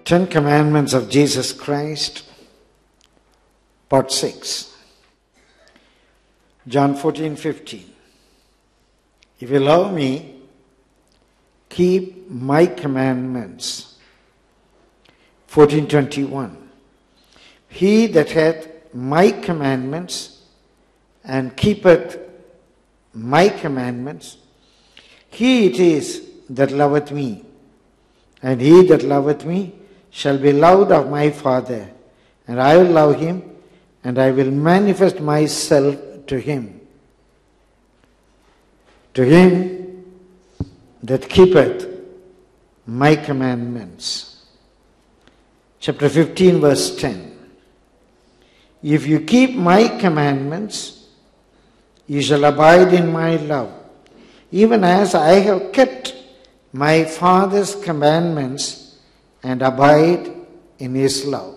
Ten Commandments of Jesus Christ, Part 6. John 14:15. If you love me, keep my commandments. 14:21. He that hath my commandments and keepeth my commandments, he it is that loveth me, and he that loveth me shall be loved of my Father, and I will love him, and I will manifest myself to him. To him that keepeth my commandments. Chapter 15, verse 10. If you keep my commandments, you shall abide in my love, even as I have kept my Father's commandments and abide in his love.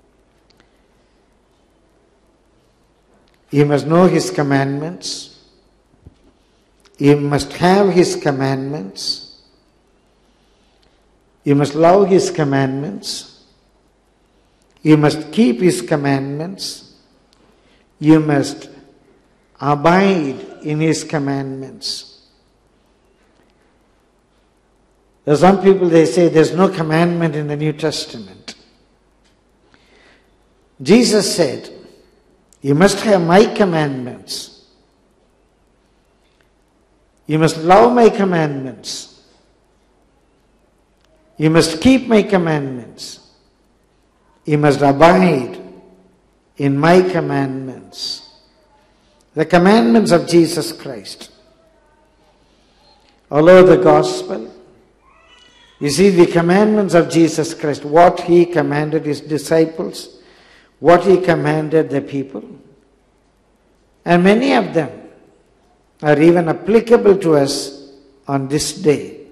You must know his commandments. You must have his commandments. You must love his commandments. You must keep his commandments. You must abide in his commandments. There are some people, they say there's no commandment in the New Testament. Jesus said, you must have my commandments. You must love my commandments. You must keep my commandments. You must abide in my commandments. The commandments of Jesus Christ. All over the gospel, you see the commandments of Jesus Christ, what he commanded his disciples, what he commanded the people. And many of them are even applicable to us on this day.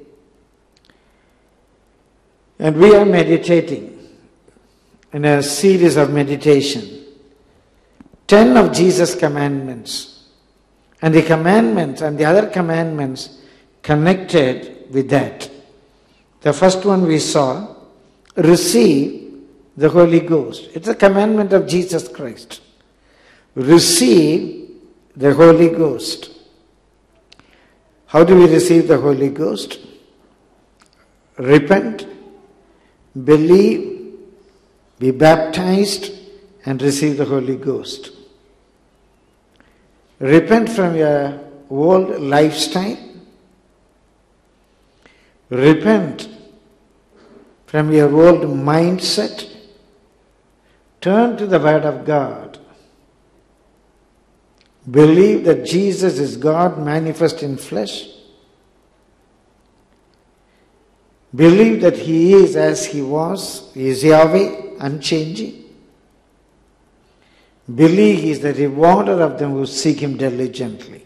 And we are meditating in a series of meditation. 10 of Jesus' commandments. And the commandments and the other commandments connected with that. The first one we saw, receive the Holy Ghost. It's a commandment of Jesus Christ. Receive the Holy Ghost. How do we receive the Holy Ghost? Repent, believe, be baptized, and receive the Holy Ghost. Repent from your old lifestyle. Repent from your old mindset. Turn to the Word of God. Believe that Jesus is God manifest in flesh. Believe that he is as he was. He is Yahweh, unchanging. Believe he is the rewarder of them who seek him diligently.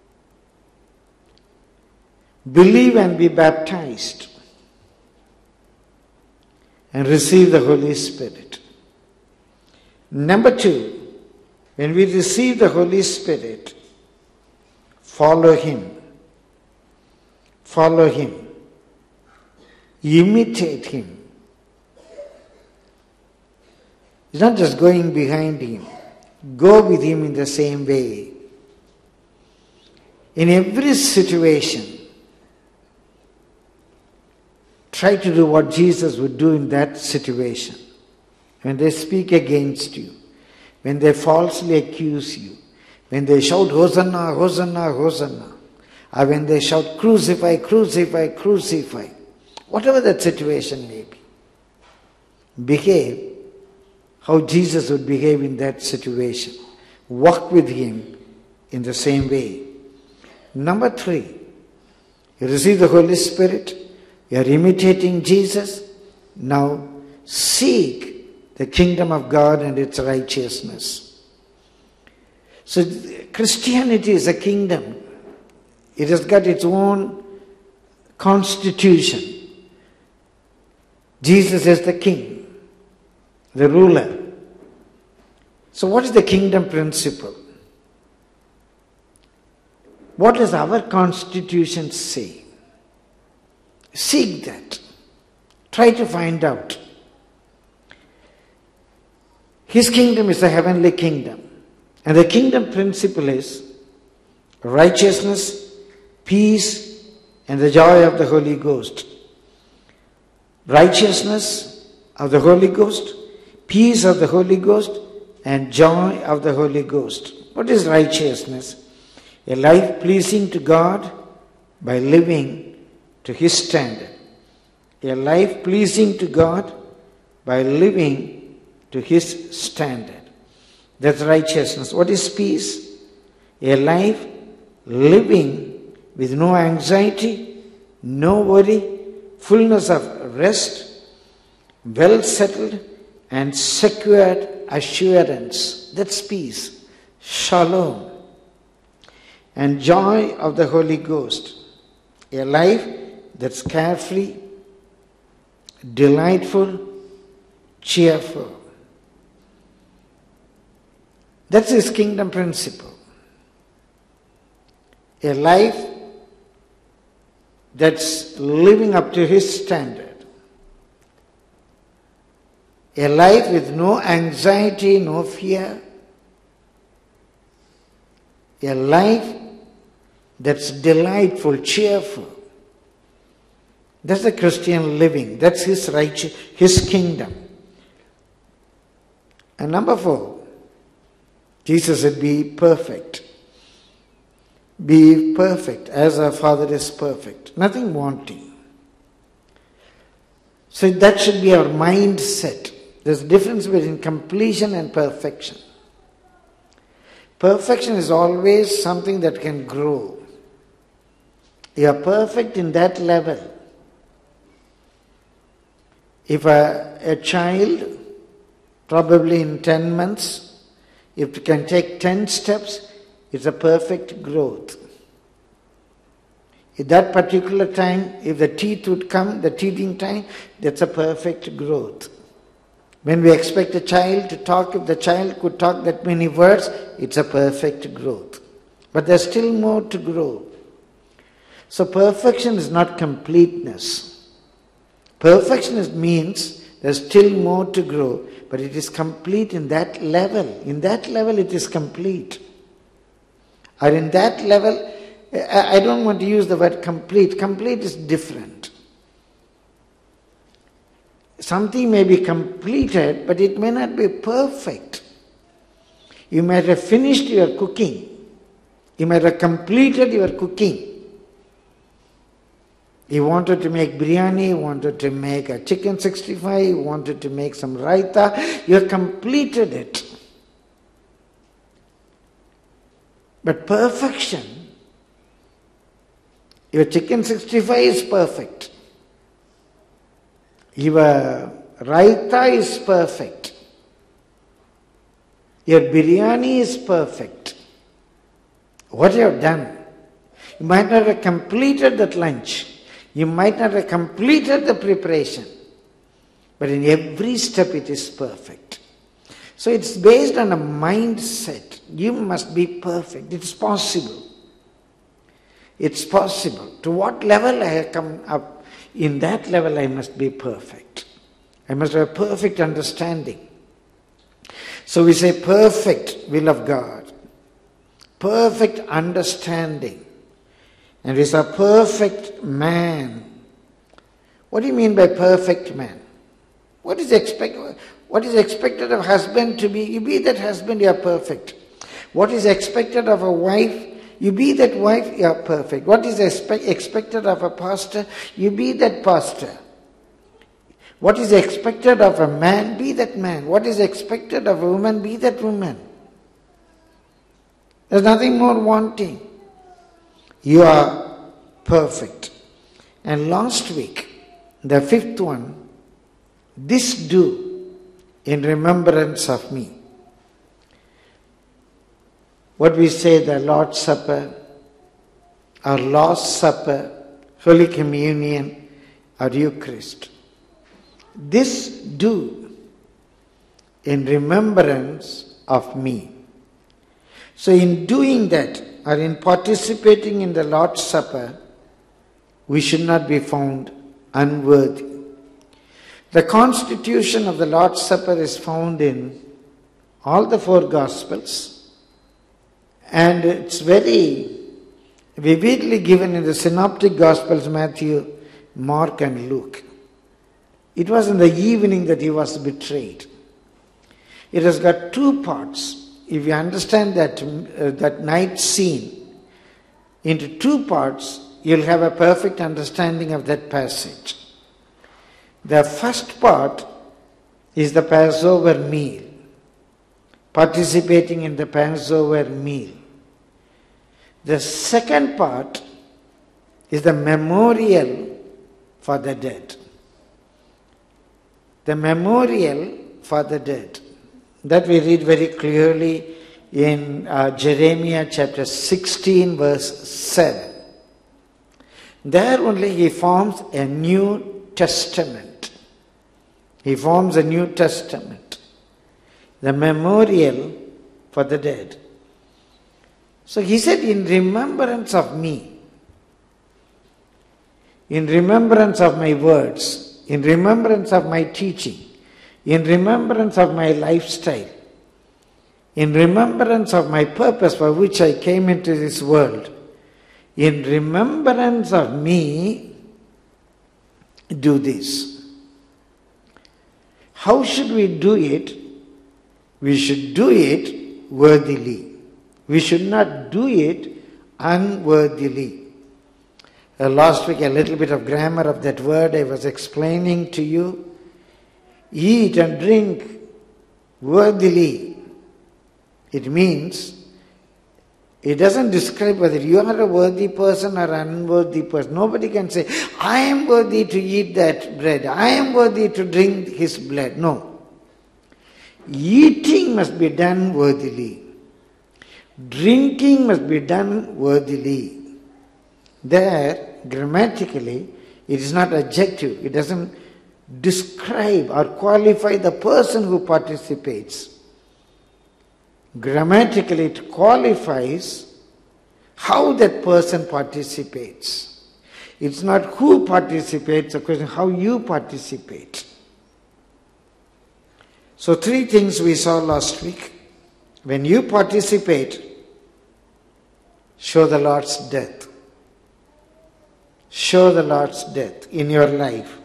Believe and be baptized and receive the Holy Spirit. Number 2, when we receive the Holy Spirit, follow him. Follow him. Imitate him. It's not just going behind him. Go with him in the same way. In every situation, try to do what Jesus would do in that situation. When they speak against you, when they falsely accuse you, when they shout, Hosanna, Hosanna, Hosanna, or when they shout, crucify, crucify, crucify, whatever that situation may be, behave how Jesus would behave in that situation. Walk with him in the same way. Number 3, you receive the Holy Spirit. You are imitating Jesus. Now seek the kingdom of God and its righteousness. So Christianity is a kingdom. It has got its own constitution. Jesus is the king, the ruler. So what is the kingdom principle? What does our constitution say? Seek that. Try to find out. His kingdom is a heavenly kingdom. And the kingdom principle is righteousness, peace, and the joy of the Holy Ghost. Righteousness of the Holy Ghost, peace of the Holy Ghost, and joy of the Holy Ghost. What is righteousness? A life pleasing to God by living to His standard. A life pleasing to God by living to His standard. That's righteousness. What is peace? A life living with no anxiety, no worry, fullness of rest, well settled and secured assurance. That's peace. Shalom. And joy of the Holy Ghost. A life that's carefree, delightful, cheerful. That's His kingdom principle. A life that's living up to His standard. A life with no anxiety, no fear. A life that's delightful, cheerful. That's the Christian living. That's His kingdom. And number 4, Jesus said, be perfect. Be perfect as our Father is perfect. Nothing wanting. So that should be our mindset. There's a difference between completion and perfection. Perfection is always something that can grow. You are perfect in that level. If a child, probably in 10 months, if it can take 10 steps, it's a perfect growth. At that particular time, if the teeth would come, the teething time, that's a perfect growth. When we expect a child to talk, if the child could talk that many words, it's a perfect growth. But there's still more to grow. So perfection is not completeness. Perfection means there's still more to grow, but it is complete in that level. In that level it is complete. Or in that level, I don't want to use the word complete. Complete is different. Something may be completed, but it may not be perfect. You might have finished your cooking. You might have completed your cooking. You wanted to make biryani, you wanted to make a chicken 65, you wanted to make some raita, you have completed it. But perfection, your chicken 65 is perfect. Your raita is perfect. Your biryani is perfect. What you have done? You might not have completed that lunch. You might not have completed the preparation. But in every step it is perfect. So it's based on a mindset. You must be perfect. It's possible. It's possible. To what level I have come up, in that level I must be perfect. I must have perfect understanding. So we say perfect will of God. Perfect understanding. And we say perfect man. What do you mean by perfect man? What is expected of husband to be? You be that husband, you are perfect. What is expected of a wife? You be that wife, you are perfect. What is expected of a pastor? You be that pastor. What is expected of a man? Be that man. What is expected of a woman? Be that woman. There's nothing more wanting. You are perfect. And last week, the 5th one, this do in remembrance of me. What we say, the Lord's Supper, our Lord's Supper, Holy Communion, or Eucharist. This do in remembrance of me. So in doing that, or in participating in the Lord's Supper, we should not be found unworthy. The constitution of the Lord's Supper is found in all the 4 Gospels, and it's very vividly given in the Synoptic Gospels, Matthew, Mark and Luke. It was in the evening that he was betrayed. It has got 2 parts. If you understand that night scene into 2 parts, you'll have a perfect understanding of that passage. The first part is the Passover meal, participating in the Passover meal. The second part is the memorial for the dead. The memorial for the dead. That we read very clearly in Jeremiah chapter 16 verse 7. There only he forms a New Testament. He forms a New Testament. The memorial for the dead. So he said, in remembrance of me, in remembrance of my words, in remembrance of my teaching, in remembrance of my lifestyle, in remembrance of my purpose for which I came into this world, in remembrance of me, do this. How should we do it? We should do it worthily. We should not do it unworthily. Last week, a little bit of grammar of that word I was explaining to you. Eat and drink worthily. It means, it doesn't describe whether you are a worthy person or an unworthy person. Nobody can say, I am worthy to eat that bread. I am worthy to drink his blood. No. Eating must be done worthily. Drinking must be done worthily. There, grammatically, it is not adjective. It doesn't describe or qualify the person who participates. Grammatically, it qualifies how that person participates. It's not who participates, the question how you participate. So 3 things we saw last week. When you participate, show the Lord's death. Show the Lord's death in your life.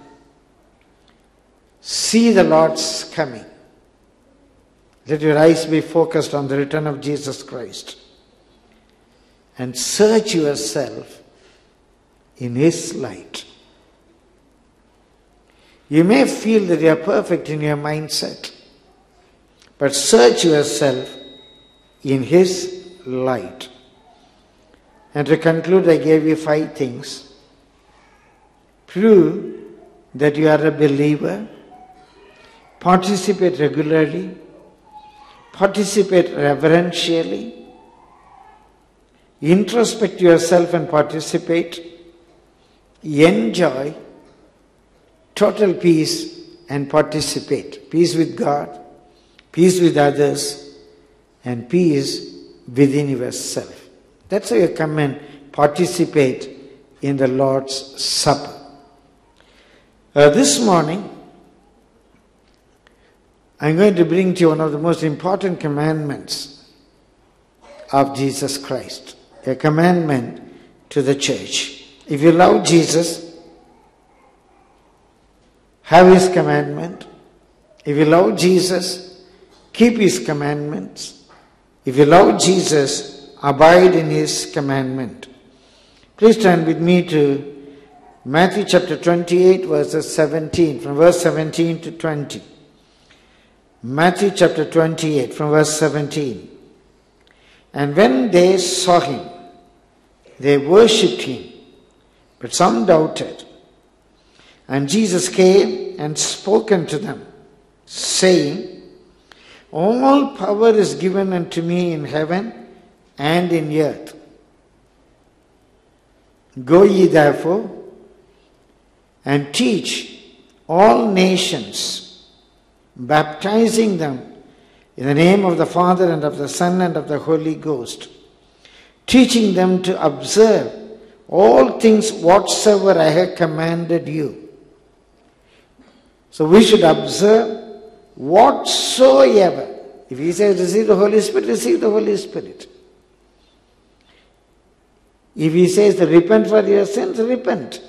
See the Lord's coming. Let your eyes be focused on the return of Jesus Christ. And search yourself in His light. You may feel that you are perfect in your mindset, but search yourself in His light. And to conclude, I gave you 5 things. Prove that you are a believer. Participate regularly. Participate reverentially. Introspect yourself and participate. Enjoy total peace and participate. Peace with God, peace with others, and peace within yourself. That's how you come and participate in the Lord's Supper. This morning, I'm going to bring to you one of the most important commandments of Jesus Christ. A commandment to the church. If you love Jesus, have His commandment. If you love Jesus, keep His commandments. If you love Jesus, abide in His commandment. Please turn with me to Matthew chapter 28 verses 17, from verse 17 to 20. Matthew chapter 28 from verse 17. And when they saw Him, they worshipped Him, but some doubted. And Jesus came and spoke unto them, saying, All power is given unto me in heaven and in earth. Go ye therefore and teach all nations, baptizing them in the name of the Father and of the Son and of the Holy Ghost, teaching them to observe all things whatsoever I have commanded you. So we should observe whatsoever If he says receive the Holy Spirit, receive the Holy Spirit. If he says to repent for your sins, repent.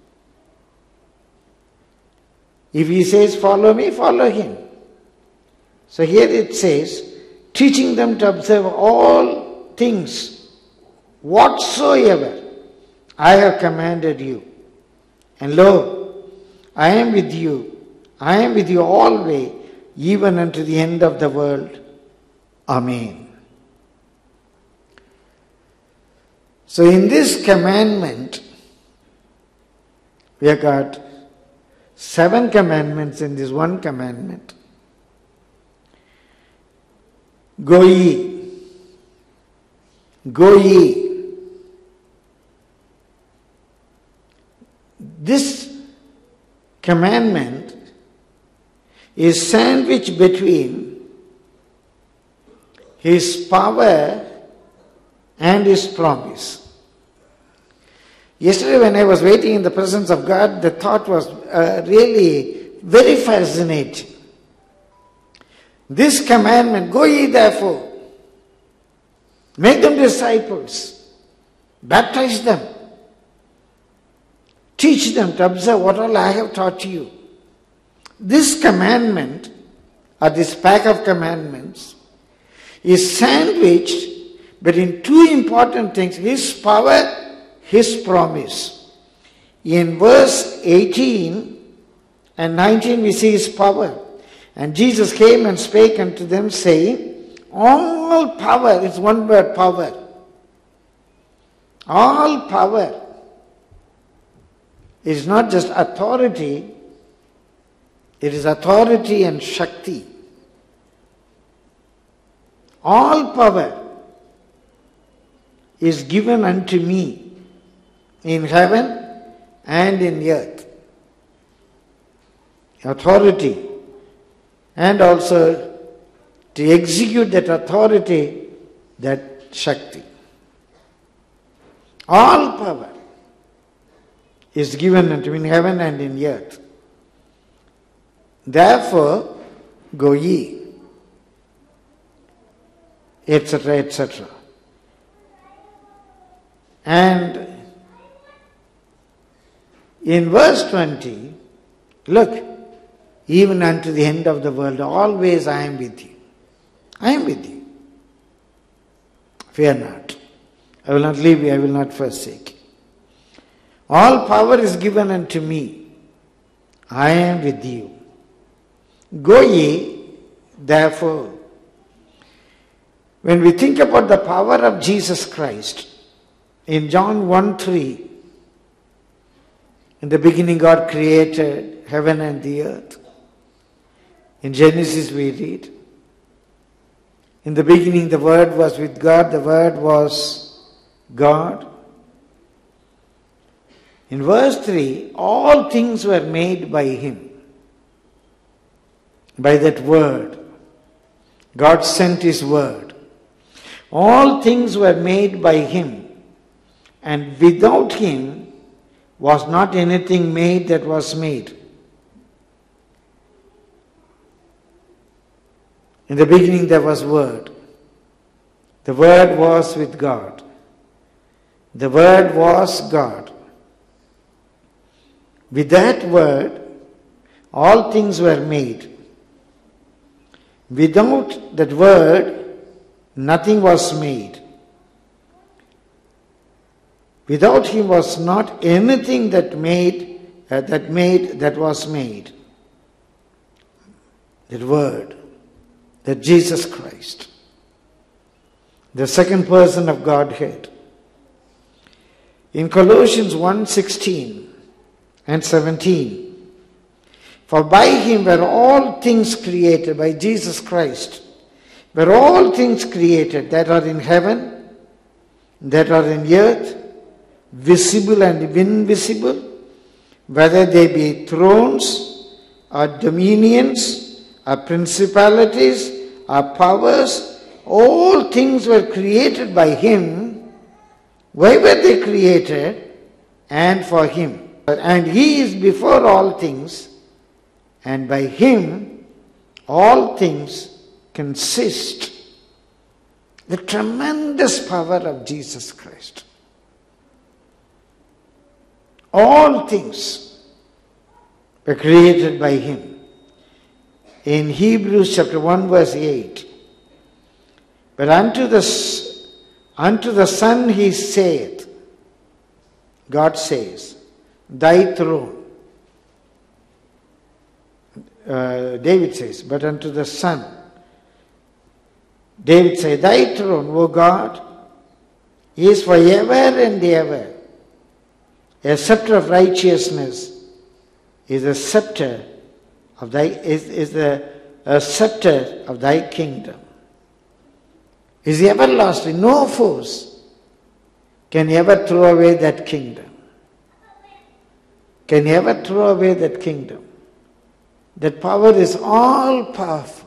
If he says follow me, follow him. So here it says, teaching them to observe all things whatsoever I have commanded you. And lo, I am with you always, even unto the end of the world. Amen. So in this commandment, we have got 7 commandments in this one commandment. Go ye. Go ye. This commandment is sandwiched between his power and his promise. Yesterday when I was waiting in the presence of God, the thought was really very fascinating. This commandment, go ye therefore, make them disciples, baptize them, teach them to observe what all I have taught you. This commandment, or this pack of commandments, is sandwiched between 2 important things, his power, his promise. In verse 18 and 19 we see his power. And Jesus came and spake unto them, saying, all power, it's one word, power. All power is not just authority, it is authority and Shakti. All power is given unto me in heaven and in earth. Authority, and also to execute that authority, that Shakti. All power is given unto me in heaven and in earth. Therefore, go ye, etc., etc. And in verse 20, look, even unto the end of the world, always I am with you. I am with you. Fear not. I will not leave you, I will not forsake you. All power is given unto me. I am with you. Go ye, therefore. When we think about the power of Jesus Christ, in John 1:3, in the beginning God created heaven and the earth. In Genesis we read, in the beginning the Word was with God, the Word was God. In verse 3, all things were made by Him. By that Word. God sent His Word. All things were made by Him, and without Him was not anything made that was made. In the beginning there was Word. The Word was with God. The Word was God. With that Word, all things were made. Without that Word, nothing was made. Without Him was not anything that was made. That Word, that Jesus Christ, the second person of Godhead. In Colossians 1:16 and 17, for by Him were all things created, by Jesus Christ, were all things created that are in heaven, that are in earth, visible and invisible, whether they be thrones or dominions or principalities or powers, all things were created by Him. Why were they created? And for Him. And He is before all things, and by Him all things consist the tremendous power of Jesus Christ. All things were created by Him. In Hebrews chapter 1 verse 8, but unto the Son He saith, God says, thy throne. David says, but unto the Son, David says, thy throne, O God, is forever and ever. A scepter of righteousness is a scepter of thy a scepter of thy kingdom. Is everlasting. No force can ever throw away that kingdom. Can ever throw away that kingdom. That power is all powerful.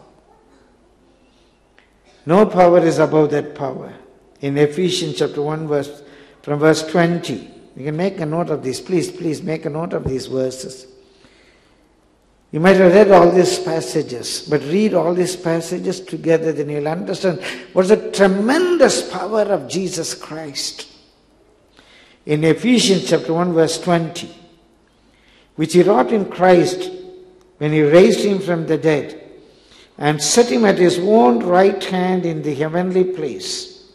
No power is above that power. In Ephesians chapter 1 from verse 20. You can make a note of this. Please make a note of these verses. You might have read all these passages, but read all these passages together, then you'll understand what's the tremendous power of Jesus Christ. In Ephesians chapter 1 verse 20, which He wrought in Christ when He raised Him from the dead and set Him at His own right hand in the heavenly places,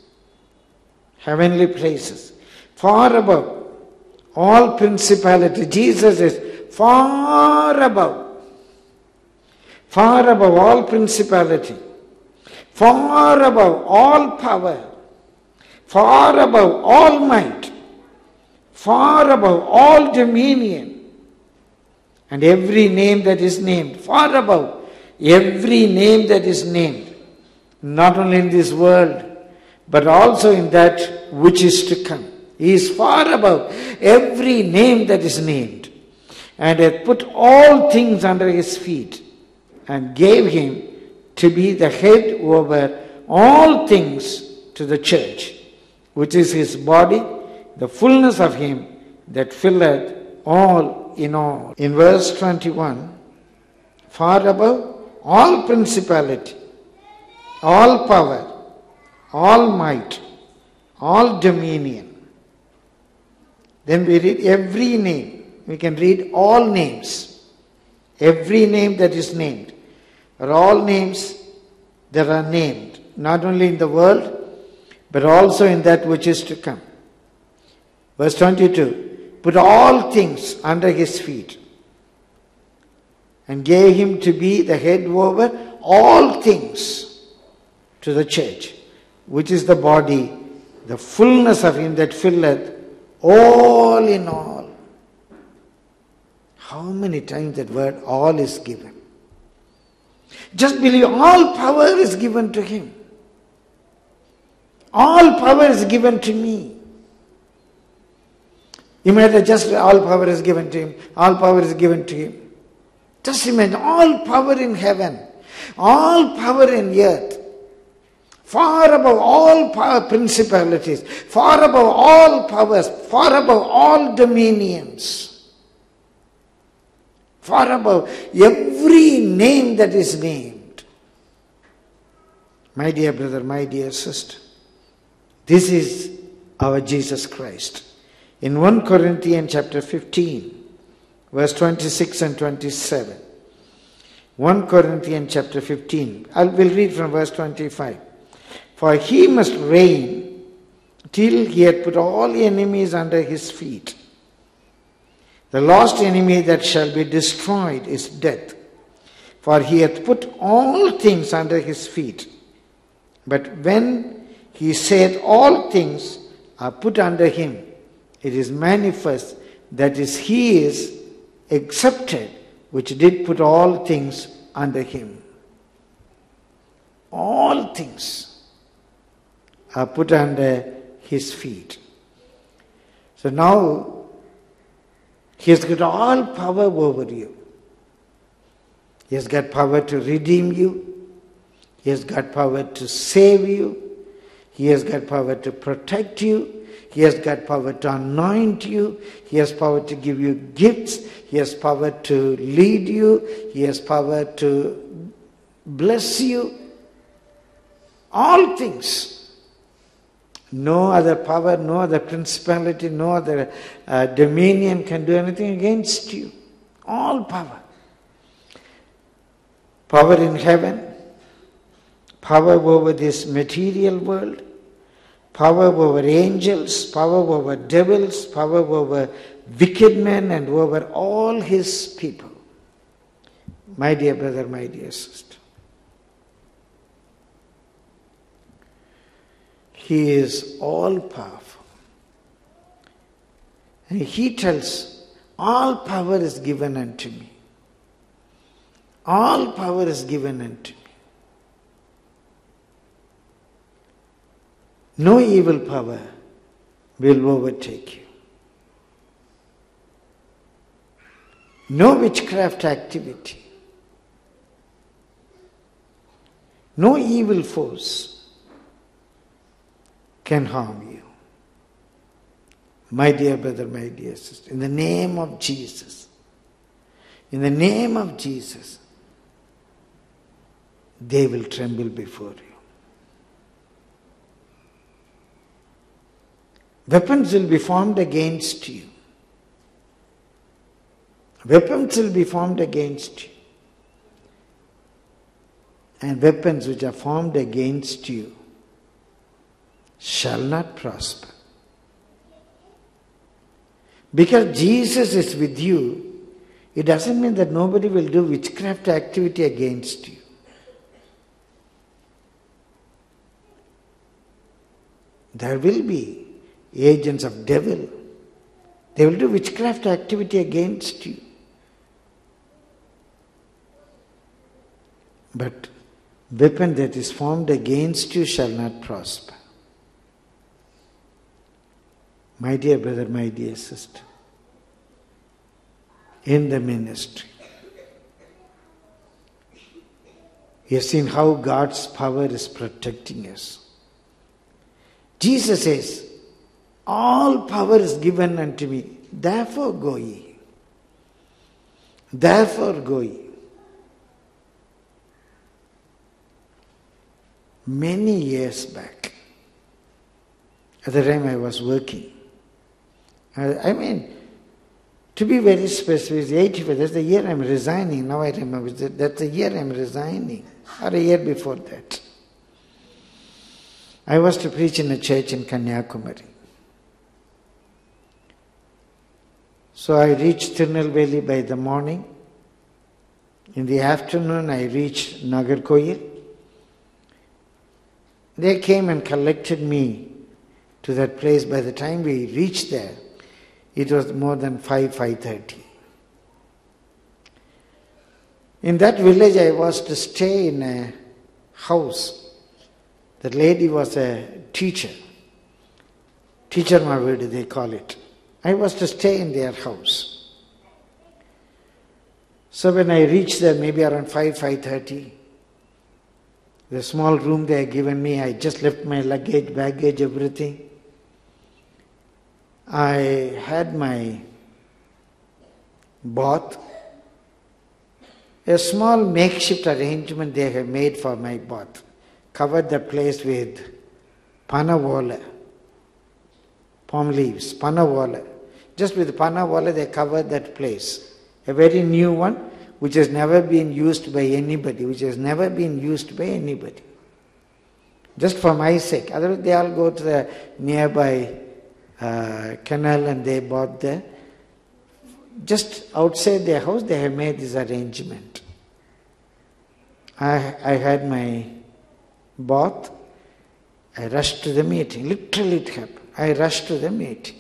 far above all principality. Jesus is far above all principality, far above all power, far above all might, far above all dominion, and every name that is named, far above every name that is named, not only in this world, but also in that which is to come. He is far above every name that is named, and hath put all things under His feet, and gave Him to be the head over all things to the church, which is His body, the fullness of Him that filleth all in all. In verse 21, far above all principality, all power, all might, all dominion. Then we read every name. We can read all names. Every name that is named. Are all names that are named. Not only in the world, but also in that which is to come. Verse 22. Put all things under His feet, and gave Him to be the head over all things to the church, which is the body, the fullness of Him that filleth all in all. How many times that word all is given? Just believe all power is given to Him. All power is given to me. You might have just all power is given to Him. All power is given to Him. Just imagine all power in heaven. All power in earth. Far above all power principalities. Far above all powers. Far above all dominions. Far above every name that is named. My dear brother, my dear sister, this is our Jesus Christ. In 1 Corinthians chapter 15, verse 26 and 27. 1 Corinthians chapter 15. I will read from verse 25. For He must reign till He had put all enemies under His feet. The last enemy that shall be destroyed is death. For He hath put all things under His feet. But when He saith all things are put under Him, it is manifest that He is accepted, which did put all things under Him. All things are put under His feet. So now He has got all power over you. He has got power to redeem you. He has got power to save you. He has got power to protect you. He has got power to anoint you. He has power to give you gifts. He has power to lead you. He has power to bless you. All things. No other power, no other principality, no other dominion can do anything against you. All power. Power in heaven, power over this material world, power over angels, power over devils, power over wicked men and over all his people. My dear brother, my dear sister. He is all powerful. And he tells, all power is given unto me. All power is given unto me. No evil power will overtake you. No witchcraft activity. No evil force can harm you. My dear brother, my dear sister, in the name of Jesus, in the name of Jesus, they will tremble before you. Weapons will be formed against you. Weapons will be formed against you. And weapons which are formed against you shall not prosper. Because Jesus is with you, it doesn't mean that nobody will do witchcraft activity against you. There will be agents of devil. They will do witchcraft activity against you. But weapon that is formed against you shall not prosper. My dear brother, my dear sister, in the ministry, you have seen how God's power is protecting us. Jesus says, all power is given unto me, therefore go ye. Therefore go ye. Many years back, at the time I was working, to be very specific, 85, that's the year I'm resigning. Now I remember, that's the year I'm resigning, or a year before that. I was to preach in a church in Kanyakumari. So I reached Tirunelveli by the morning. In the afternoon I reached Nagarkoil. They came and collected me to that place. By the time we reached there, it was more than 5:30. In that village I was to stay in a house. The lady was a teacher. Teacher Mavudi, they call it. I was to stay in their house. So when I reached there, maybe around 5:30, the small room they had given me, I just left my luggage, baggage, everything. I had my bath. A small makeshift arrangement they have made for my bath. Covered the place with panavola, palm leaves, panavola. Just with panavola they covered that place. A very new one, which has never been used by anybody, Just for my sake. Otherwise they all go to the nearby canal and they bought there. Just outside their house they have made this arrangement. I had my bath. I rushed to the meeting. Literally it happened. I rushed to the meeting.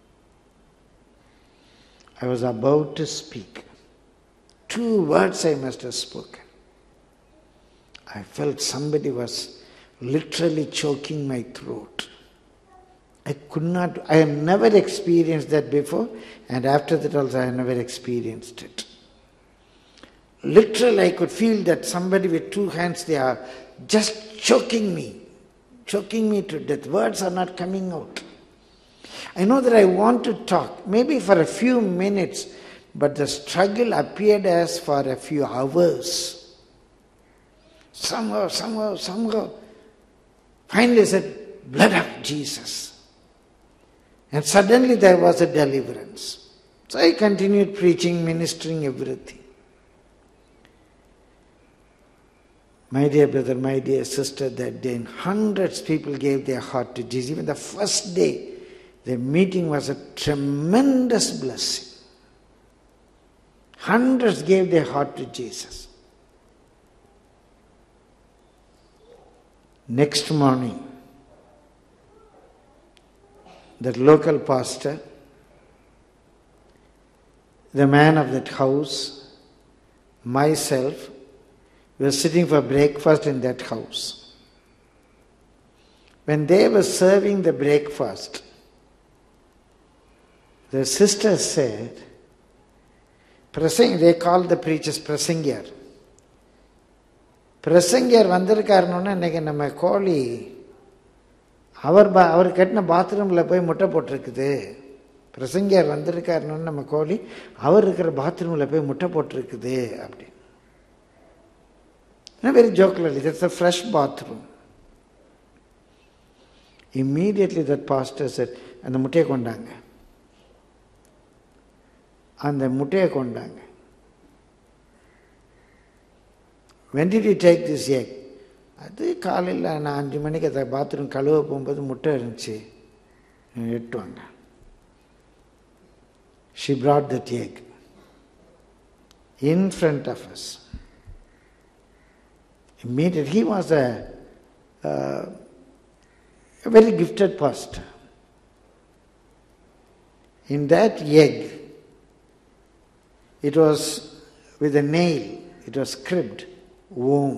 I was about to speak. 2 words I must have spoken. I felt somebody was literally choking my throat. I have never experienced that before, and after that also I have never experienced it. Literally I could feel that somebody with 2 hands, they are just choking me to death. Words are not coming out. I know that I want to talk, maybe for a few minutes, but the struggle appeared as for a few hours. Somehow, Finally said, blood of Jesus. And suddenly there was a deliverance. So I continued preaching, ministering, everything. My dear brother, my dear sister, that day hundreds of people gave their heart to Jesus. Even the first day, the meeting was a tremendous blessing. Hundreds gave their heart to Jesus. Next morning, that local pastor, the man of that house, myself, we were sitting for breakfast in that house. When they were serving the breakfast, the sister said, they called the preachers Prasangiyar. Prasangiyar vandirukkarnona innaiku நம்ம கோழி அவர் கட்டின பாத்ரூமில் போய் முட்டை போட்டிருக்குது. பிரசங்கியார் வந்திருக்காருன்னு நம்ம கோழி அவர் இருக்கிற பாத்ரூமில் போய் முட்டை போட்டிருக்குது அப்படி. Very jocularly, that's a fresh bathroom. Immediately that pastor said, அந்த முட்டையை கொண்டாங்க. அந்த முட்டையை கொண்டாங்க. When did you take this egg? அது காலையில் நான் 5 மணிக்கு அந்த பாத்ரூம் கழுவ போகும்போது முட்டை இருந்துச்சு, எட்டு வாங்க. She brought that egg in front of us. Immediately, he was a very gifted pastor. In that egg, it was with a nail, it was scribbled, Om.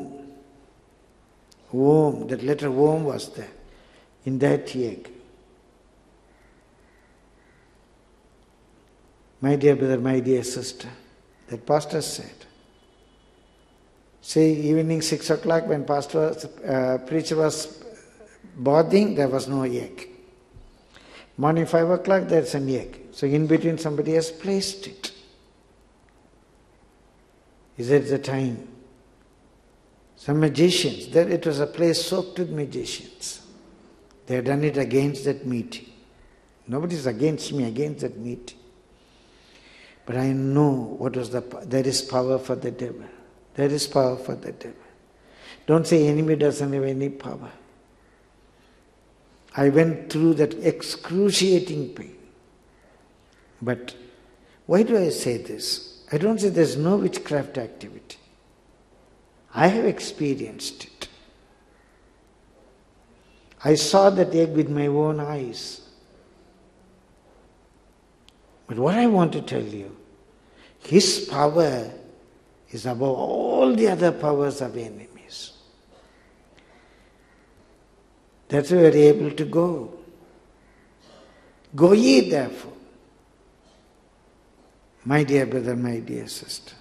Om, that letter Om was there, in that egg. My dear brother, my dear sister, that pastor said, say evening 6 o'clock when preacher was bathing, there was no egg. Morning 5 o'clock, there's an egg. So in between somebody has placed it. Is it the time? Some magicians, there it was a place soaked with magicians. They had done it against that meeting. Nobody is against me, against that meeting. But I know what was there is power for the devil. There is power for the devil. Don't say enemy doesn't have any power. I went through that excruciating pain. But why do I say this? I don't say there's no witchcraft activity. I have experienced it. I saw that egg with my own eyes. But what I want to tell you, his power is above all the other powers of enemies. That's why we are able to go. Go ye therefore. My dear brother, my dear sister.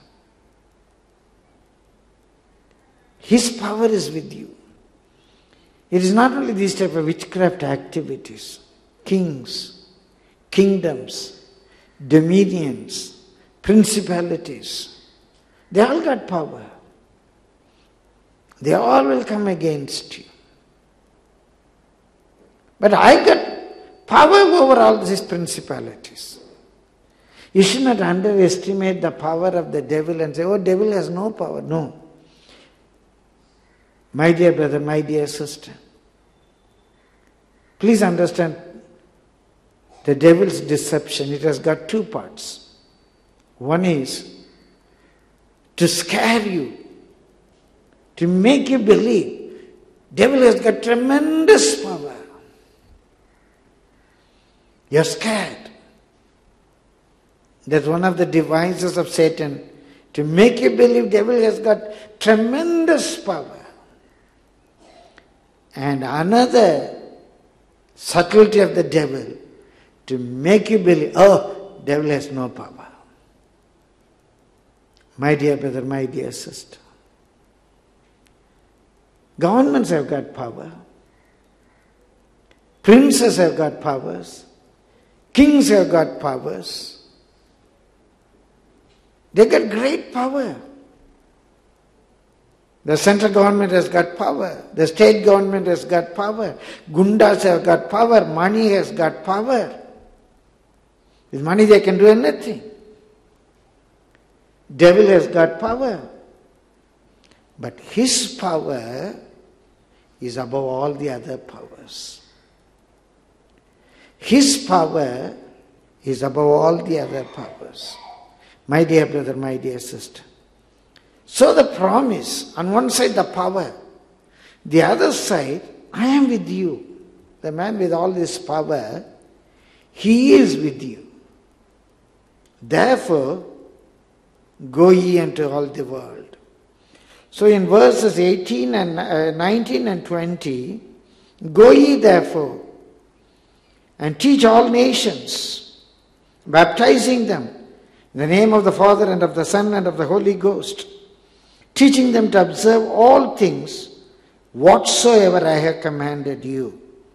His power is with you. It is not only these type of witchcraft activities, kings, kingdoms, dominions, principalities. They all got power. They all will come against you. But I got power over all these principalities. You should not underestimate the power of the devil and say, oh, devil has no power. No. My dear brother, my dear sister, please understand the devil's deception. It has got two parts. One is to scare you, to make you believe devil has got tremendous power. You're scared. That's one of the devices of Satan, to make you believe devil has got tremendous power. And another subtlety of the devil, to make you believe, oh, devil has no power. My dear brother, my dear sister, governments have got power. Princes have got powers. Kings have got powers. They got great power. The central government has got power. The state government has got power. Gundas have got power. Money has got power. With money they can do anything. Devil has got power. But his power is above all the other powers. His power is above all the other powers. My dear brother, my dear sister. So the promise, on one side the power, the other side, I am with you. The man with all this power, he is with you. Therefore, go ye into all the world. So in verses 18 and 19 and 20, go ye therefore and teach all nations, baptizing them in the name of the Father and of the Son and of the Holy Ghost, teaching them to observe all things whatsoever I have commanded you.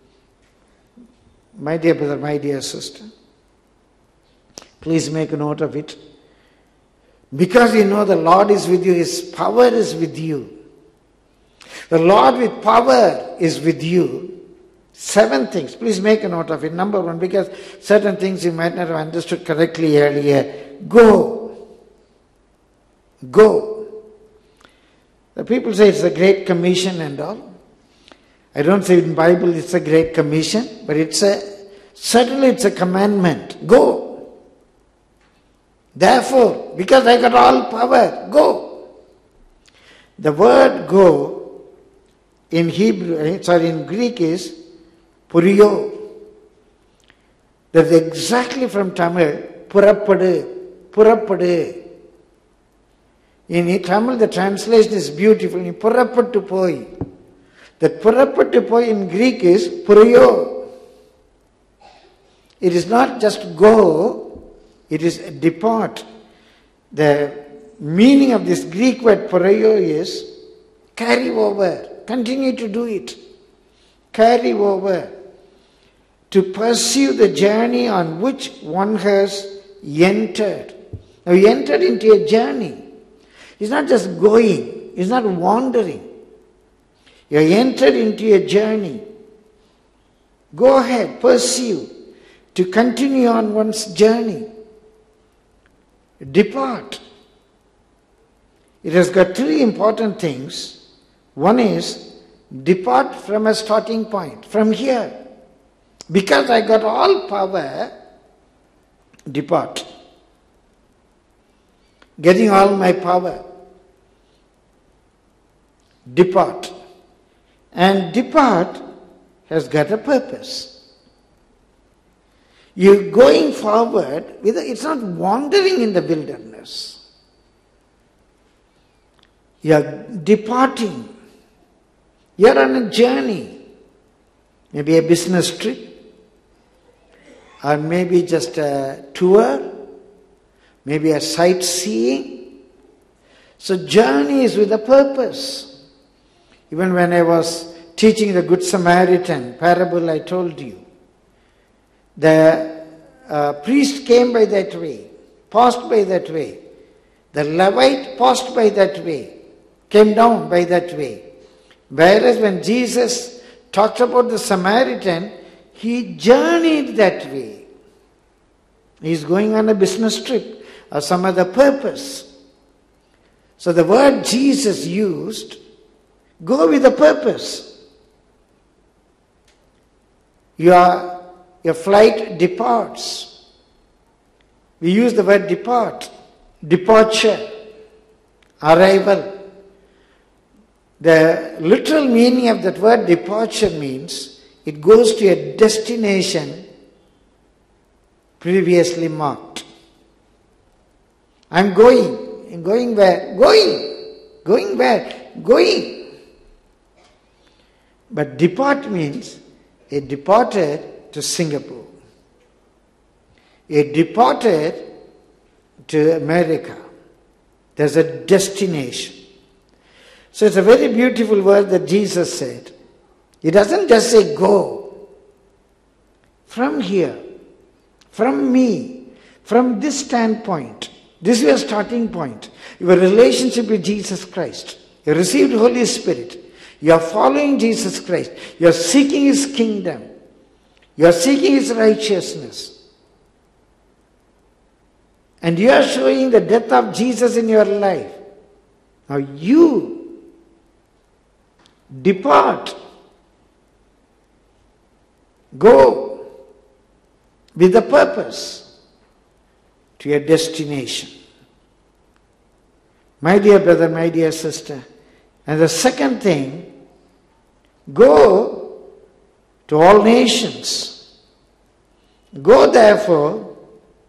My dear brother, my dear sister, please make a note of it. Because you know the Lord is with you, His power is with you. The Lord with power is with you. 7 things. Please make a note of it. Number 1, because certain things you might not have understood correctly earlier. Go. Go. The people say it's a great commission and all. I don't say in the Bible it's a great commission, but certainly it's a commandment. Go. Therefore, because I got all power, go. The word go in in Greek is purio. That's exactly from Tamil, purappadu, purappadu. In Tamil the translation is beautiful, in purappattu poi. That purappattu poi in Greek is purio. It is not just go, it is depart. The meaning of this Greek word purio is carry over, continue to do it. Carry over. To pursue the journey on which one has entered. Now you entered into a journey. It's not just going, it's not wandering. You entered into a journey. Go ahead, pursue. To continue on one's journey. Depart. It has got 3 important things. One is, depart from a starting point, from here. Because I got all power, depart. Getting all my power. Depart. And depart has got a purpose. You're going forward, it's not wandering in the wilderness. You're departing. You're on a journey. Maybe a business trip, or maybe just a tour, maybe a sightseeing. So journey is with a purpose. Even when I was teaching the Good Samaritan parable I told you, the priest came by that way, passed by that way. The Levite passed by that way, came down by that way. Whereas when Jesus talked about the Samaritan, he journeyed that way. He's going on a business trip or some other purpose. So the word Jesus used, go with a purpose. Your flight departs. We use the word depart, departure, arrival. The literal meaning of that word departure means it goes to a destination previously marked. I'm going. I'm going where? Going. Going where? Going. But depart means it departed to Singapore. It departed to America. There's a destination. So it's a very beautiful word that Jesus said. He doesn't just say go. From here, from me, from this standpoint, this is your starting point. Your relationship with Jesus Christ. You received Holy Spirit. You are following Jesus Christ. You are seeking His kingdom. You are seeking His righteousness. And you are showing the death of Jesus in your life. Now you depart. Go with a purpose to your destination. My dear brother, my dear sister. And the second thing, go to all nations. Go therefore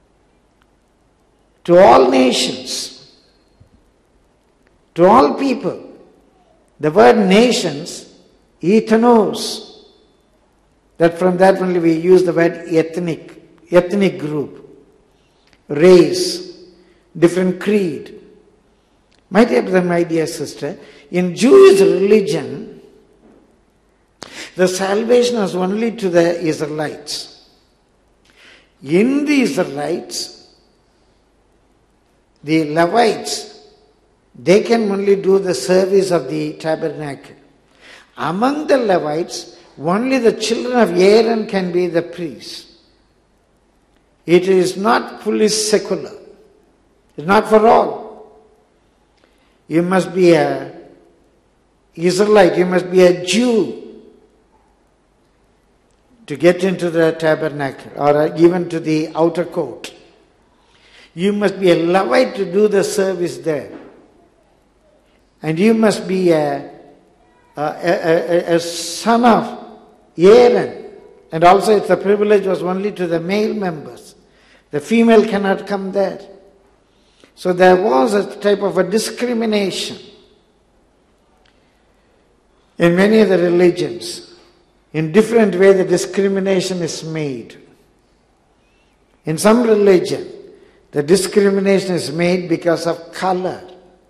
to all nations, to all people. The word nations, ethnos, that from that only we use the word ethnic group, race, different creed. My dear brother, my dear sister, in Jewish religion, the salvation was only to the Israelites. In the Israelites, the Levites, they can only do the service of the tabernacle. Among the Levites, only the children of Aaron can be the priests. It is not fully secular. It's not for all. You must be an Israelite, you must be a Jew to get into the tabernacle or even to the outer court. You must be a Levite to do the service there. And you must be a son of Aaron. And also if the privilege was only to the male members. The female cannot come there. So there was a type of a discrimination in many of the religions. In different way the discrimination is made. In some religion, the discrimination is made because of color.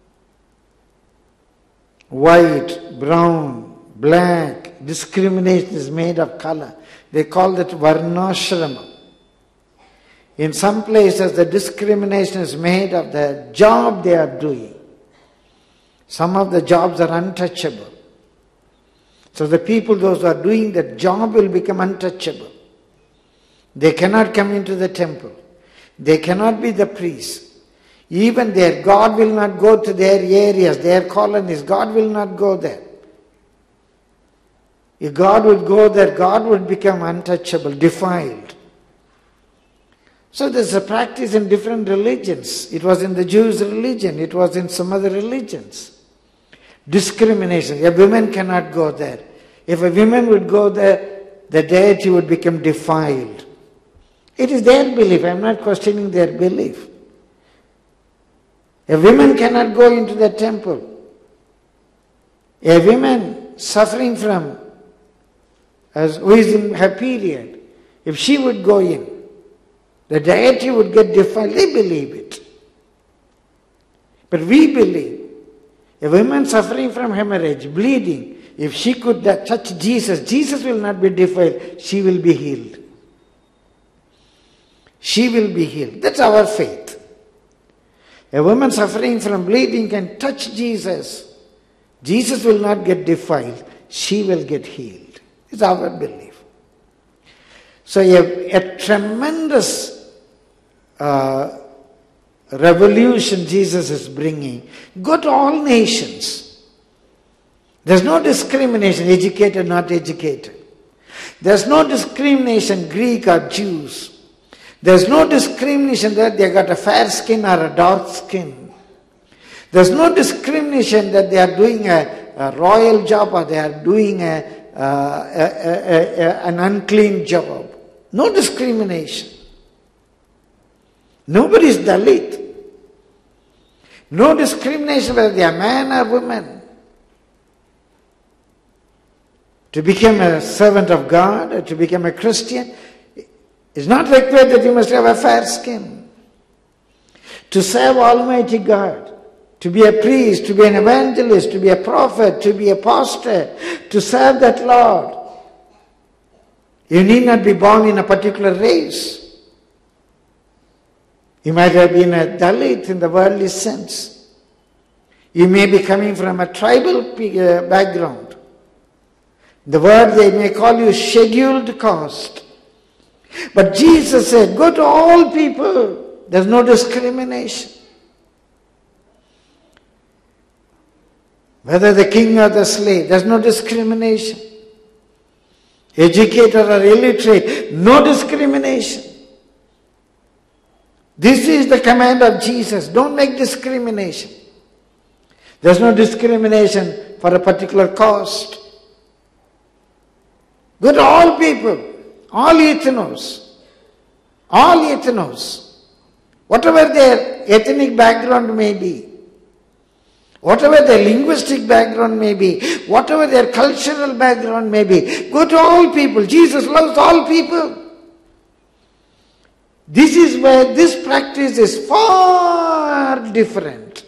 White, brown, black, discrimination is made of color. They call it varnashrama. In some places the discrimination is made of the job they are doing. Some of the jobs are untouchable. So the people, those who are doing that job will become untouchable. They cannot come into the temple. They cannot be the priests. Even their God will not go to their areas, their colonies. God will not go there. If God would go there, God would become untouchable, defiled. So there's a practice in different religions. It was in the Jewish religion. It was in some other religions. Discrimination. A woman cannot go there. If a woman would go there, the deity would become defiled. It is their belief. I am not questioning their belief. A woman cannot go into the temple. A woman suffering from, who is in her period, if she would go in, the deity would get defiled. They believe it. But we believe a woman suffering from hemorrhage, bleeding, if she could touch Jesus, Jesus will not be defiled. She will be healed. She will be healed. That's our faith. A woman suffering from bleeding can touch Jesus. Jesus will not get defiled. She will get healed. It's our belief. So a tremendous revolution Jesus is bringing. Go to all nations. There's no discrimination, educated, not educated. There's no discrimination, Greek or Jews. There's no discrimination that they got a fair skin or a dark skin. There's no discrimination that they are doing a royal job or they are doing an unclean job. No discrimination. Nobody is Dalit. No discrimination whether they are man or woman. To become a servant of God or to become a Christian, it's not required that you must have a fair skin. To serve Almighty God, to be a priest, to be an evangelist, to be a prophet, to be a pastor, to serve that Lord, you need not be born in a particular race. You might have been a Dalit in the worldly sense. You may be coming from a tribal background. The word they may call you scheduled caste. But Jesus said, go to all people. There's no discrimination. Whether the king or the slave, there's no discrimination. Educated or illiterate, no discrimination. This is the command of Jesus. Don't make discrimination. There's no discrimination for a particular caste. Go to all people, all ethnos, whatever their ethnic background may be, whatever their linguistic background may be, whatever their cultural background may be, go to all people. Jesus loves all people. This is where this practice is far different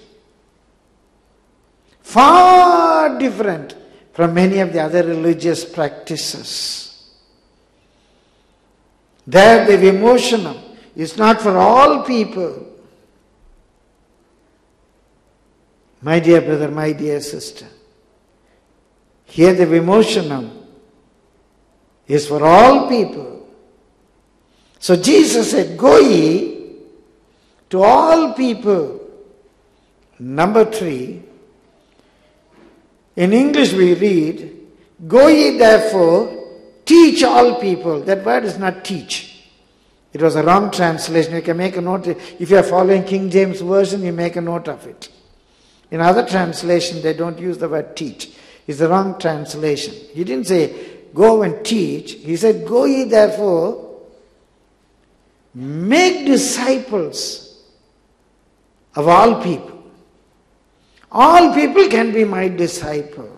from many of the other religious practices. There the vimochanam is not for all people. My dear brother, my dear sister, here the vimochanam is for all people. So Jesus said, go ye to all people. Number 3, in English we read, go ye therefore, teach all people. That word is not teach. It was a wrong translation. You can make a note. If you are following King James Version, you make a note of it. In other translation, they don't use the word teach. It's the wrong translation. He didn't say, go and teach. He said, go ye therefore, make disciples of all people. All people can be my disciple.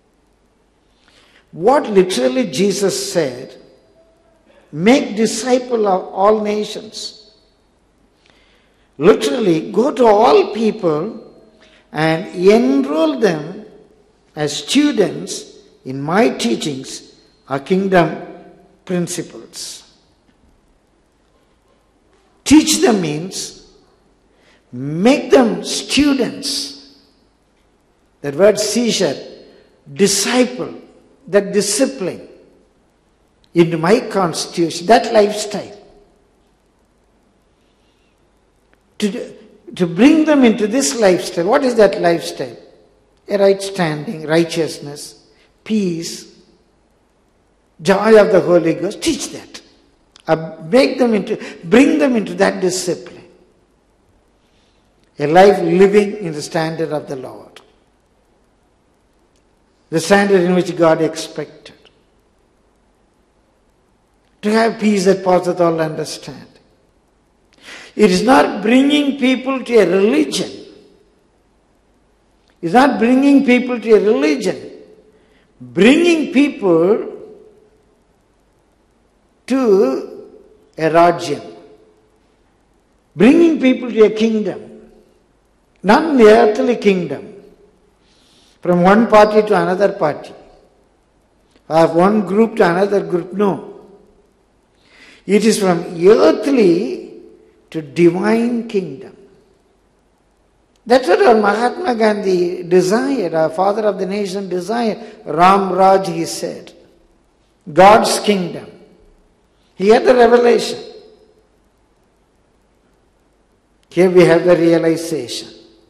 What literally Jesus said, make disciple of all nations. Literally, go to all people and enroll them as students in my teachings or kingdom principles. Teach them means make them students. That word seizure, disciple, that discipline into my constitution, that lifestyle. To bring them into this lifestyle. What is that lifestyle? A right standing, righteousness, peace, joy of the Holy Ghost. Teach that. Bring them into that discipline. A life living in the standard of the Lord. The standard in which God expected. To have peace that passeth all understanding. It is not bringing people to a religion. It's not bringing people to a religion. Bringing people to a rajyam. Bringing people to a kingdom. Not the earthly kingdom. From one party to another party. Or one group to another group. No. It is from earthly to divine kingdom. That's what our Mahatma Gandhi desired, our father of the nation desired. Ram Raj, he said. God's kingdom. He had the revelation. Here we have the realization.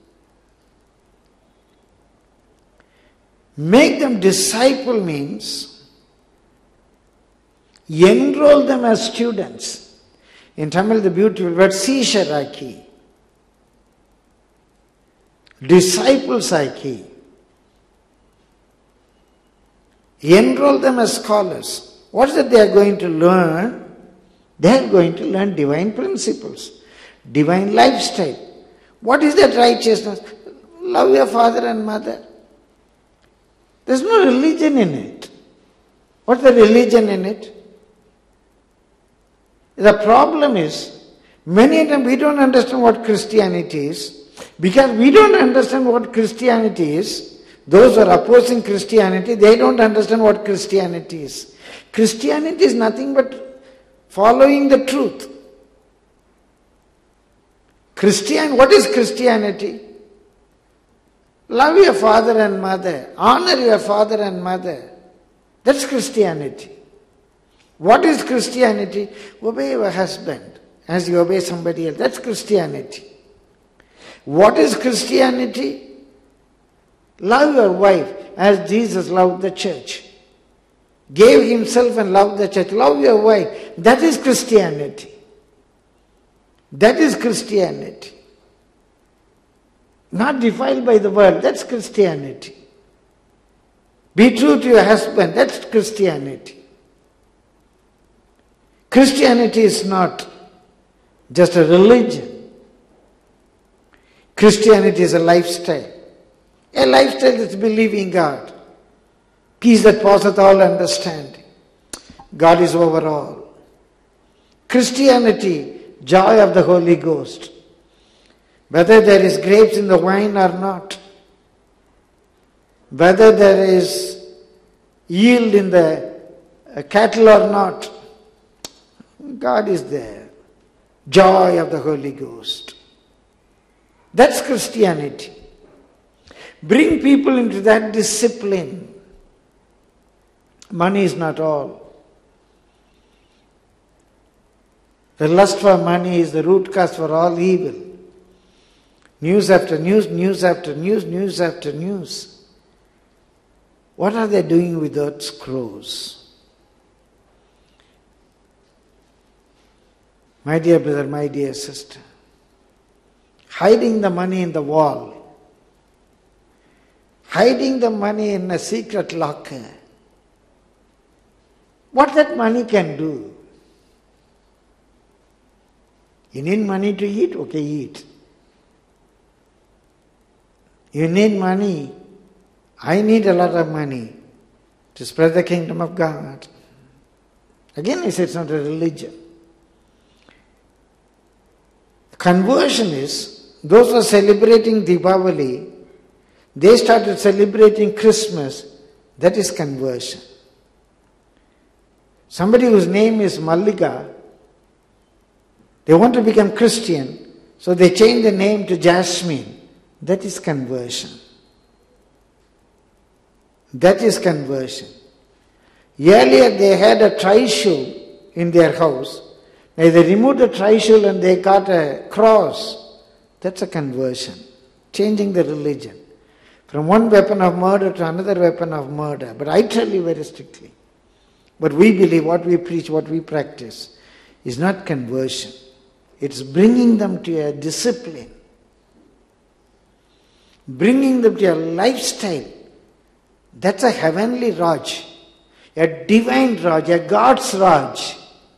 Make them disciple means enroll them as students. In Tamil, the beautiful word Sisharaki. Disciples are key. Enroll them as scholars. What is it they are going to learn? They are going to learn divine principles, divine lifestyle. What is that righteousness? Love your father and mother. There is no religion in it. What's the religion in it? The problem is, many times we don't understand what Christianity is. Because we don't understand what Christianity is, those who are opposing Christianity, they don't understand what Christianity is. Christianity is nothing but following the truth. What is Christianity? Love your father and mother. Honor your father and mother. That's Christianity. What is Christianity? Obey your husband as you obey somebody else. That's Christianity. What is Christianity? Love your wife as Jesus loved the church. Gave himself and loved the church. Love your wife. That is Christianity. That is Christianity. Not defiled by the world. That's Christianity. Be true to your husband. That's Christianity. Christianity is not just a religion. Christianity is a lifestyle. A lifestyle that's believing God. Peace that passeth all understanding. God is over all. Christianity, joy of the Holy Ghost. Whether there is grapes in the wine or not. Whether there is yield in the cattle or not. God is there. Joy of the Holy Ghost. That's Christianity. Bring people into that discipline. Money is not all. The lust for money is the root cause for all evil. News after news, news after news, news after news. What are they doing with those scrolls? My dear brother, my dear sister, hiding the money in the wall, hiding the money in a secret locker. What that money can do? You need money to eat? Okay, eat. You need money. I need a lot of money to spread the kingdom of God. Again, I say it's not a religion. Conversion is, those who are celebrating Deepavali, they started celebrating Christmas. That is conversion. Somebody whose name is Mallika, they want to become Christian, so they change the name to Jasmine. That is conversion. That is conversion. Earlier they had a trishul in their house. Now they removed the trishul and they got a cross. That's a conversion. Changing the religion. From one weapon of murder to another weapon of murder. But I tell you very strictly, what we believe, what we preach, what we practice is not conversion. It's bringing them to a discipline. Bringing them to a lifestyle. That's a heavenly Raj. A divine Raj, a God's Raj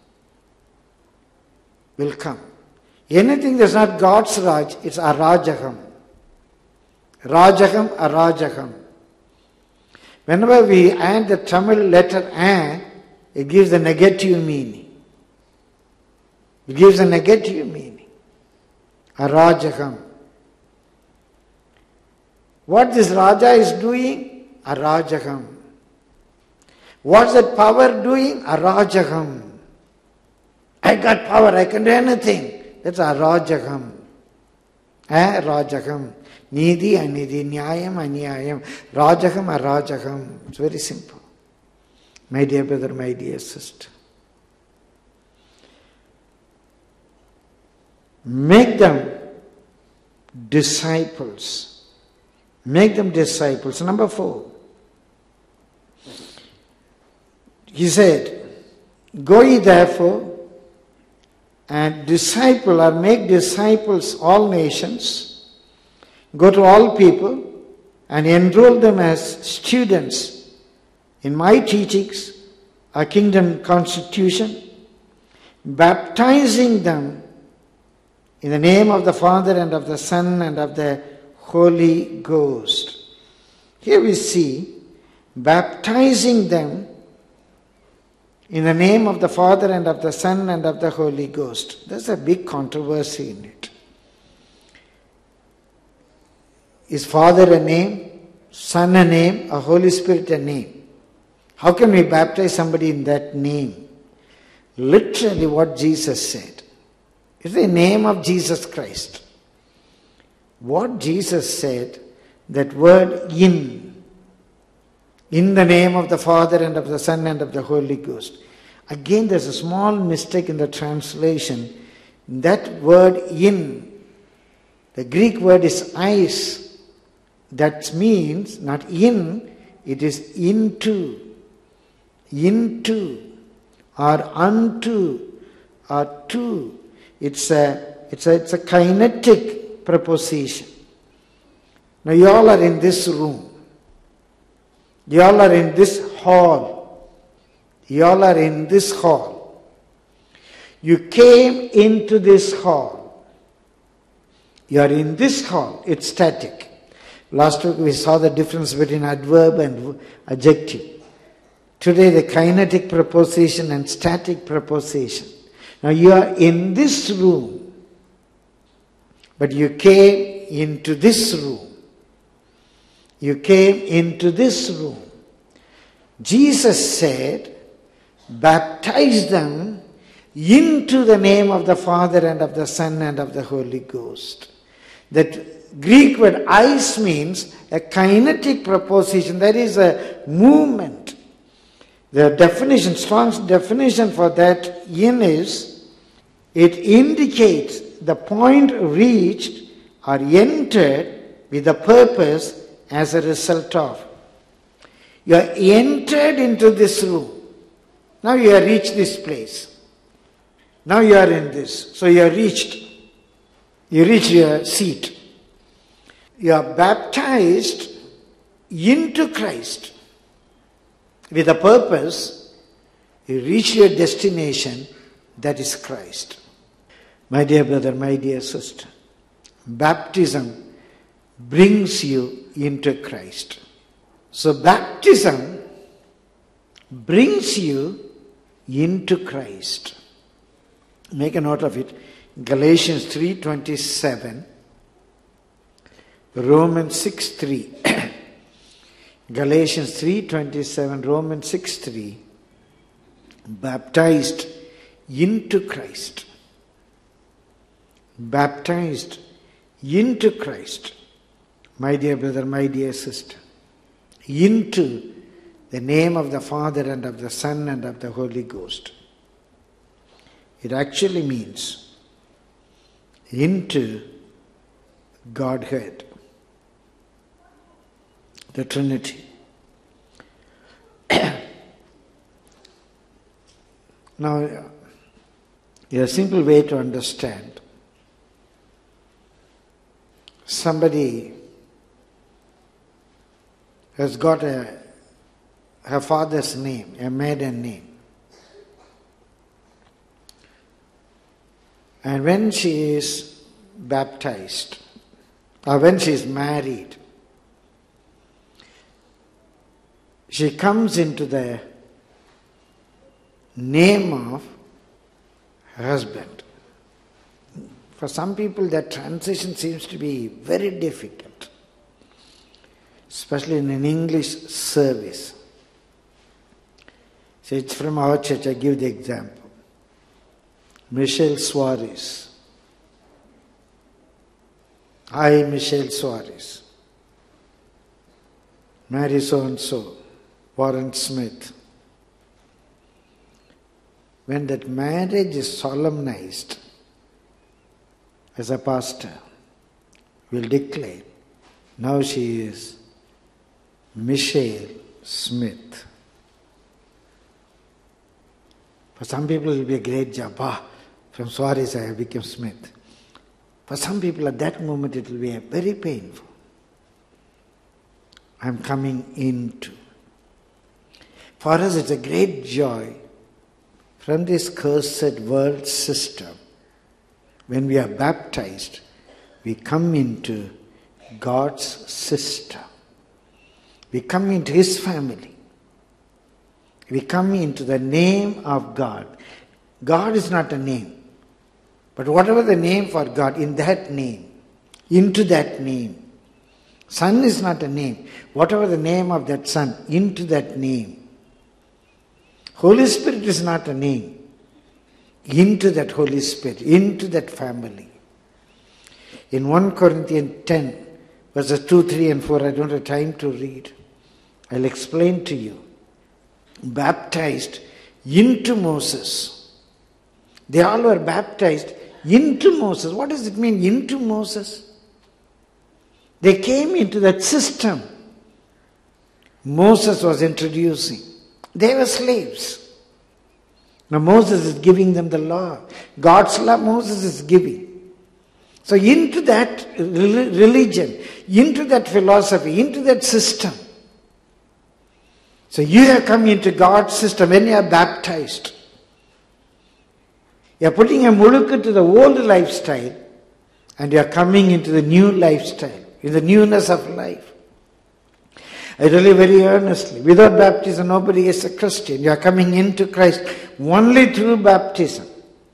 will come. Anything that's not God's Raj, it's Arajaham. Rajaham, Arajaham. Whenever we add the Tamil letter A, it gives a negative meaning. It gives a negative meaning. Arajaham. What this Raja is doing? Arajaham. What's that power doing? Arajaham. I got power, I can do anything. That's Arajaham. Rajaham. Nidhi, anidhi, nyayam, anyayam. Rajaham, arajaham. It's very simple. My dear brother, my dear sister. Make them disciples. Make them disciples. Number 4. He said, go ye therefore and disciple or make disciples all nations. Go to all people and enroll them as students in my teachings, our kingdom constitution, baptizing them in the name of the Father and of the Son and of the Holy Ghost. Here we see baptizing them in the name of the Father and of the Son and of the Holy Ghost. There's a big controversy in it. Is Father a name? Son a name? Or Holy Spirit a name? How can we baptize somebody in that name? Literally what Jesus said. It's the name of Jesus Christ. What Jesus said, that word in the name of the Father and of the Son and of the Holy Ghost. Again, there's a small mistake in the translation. That word in, the Greek word is eis. That means not in, it is into, or unto, or to. It's a kinetic preposition. Now you all are in this room. You all are in this hall. You all are in this hall. You came into this hall. You are in this hall. It's static. Last week we saw the difference between adverb and adjective. Today the kinetic preposition and static preposition. Now you are in this room, but you came into this room. You came into this room. Jesus said, baptize them into the name of the Father and of the Son and of the Holy Ghost. That Greek word eis means a kinetic preposition. There is a movement. The definition, Strong's definition for that in is, it indicates the point reached or entered with a purpose as a result of. You are entered into this room. Now you have reached this place. Now you are in this. So you have reached your seat. You are baptized into Christ with a purpose. You reach your destination, that is Christ. My dear brother, my dear sister, baptism brings you into Christ. So baptism brings you into Christ. Make a note of it. Galatians 3:27, Romans 6:3. Galatians 3:27, Romans 6:3. Baptized into Christ. Baptized into Christ. My dear brother, my dear sister. Into the name of the Father and of the Son and of the Holy Ghost. It actually means into Godhead, the Trinity. Now, a simple way to understand. Somebody has got her father's name, a maiden name. And when she is baptized, or when she is married, she comes into the name of her husband. For some people that transition seems to be very difficult, especially in an English service. So it's from our church, I give the example. Michelle Suarez. I, Michelle Suarez. Mary so-and-so. Warren Smith. When that marriage is solemnized, as a pastor will declare, now she is Michelle Smith. For some people it will be a great job. From Suarez I have become Smith. For some people at that moment it will be very painful. I am coming into. For us it's a great joy from this cursed world system. When we are baptized, we come into God's system. We come into His family. We come into the name of God. God is not a name. But whatever the name for God, in that name, into that name. Son is not a name. Whatever the name of that Son, into that name. Holy Spirit is not a name. Into that Holy Spirit, into that family. In 1 Corinthians 10, verses 2, 3 and 4. I don't have time to read. I'll explain to you. Baptized into Moses. They all were baptized into Moses. What does it mean, into Moses? They came into that system Moses was introducing. They were slaves. Now Moses is giving them the law. God's law Moses is giving. So into that religion, into that philosophy, into that system. So you have come into God's system when you are baptized. You are putting a mulukku to the old lifestyle and you are coming into the new lifestyle, in the newness of life. I tell you very earnestly, without baptism nobody is a Christian. You are coming into Christ only through baptism.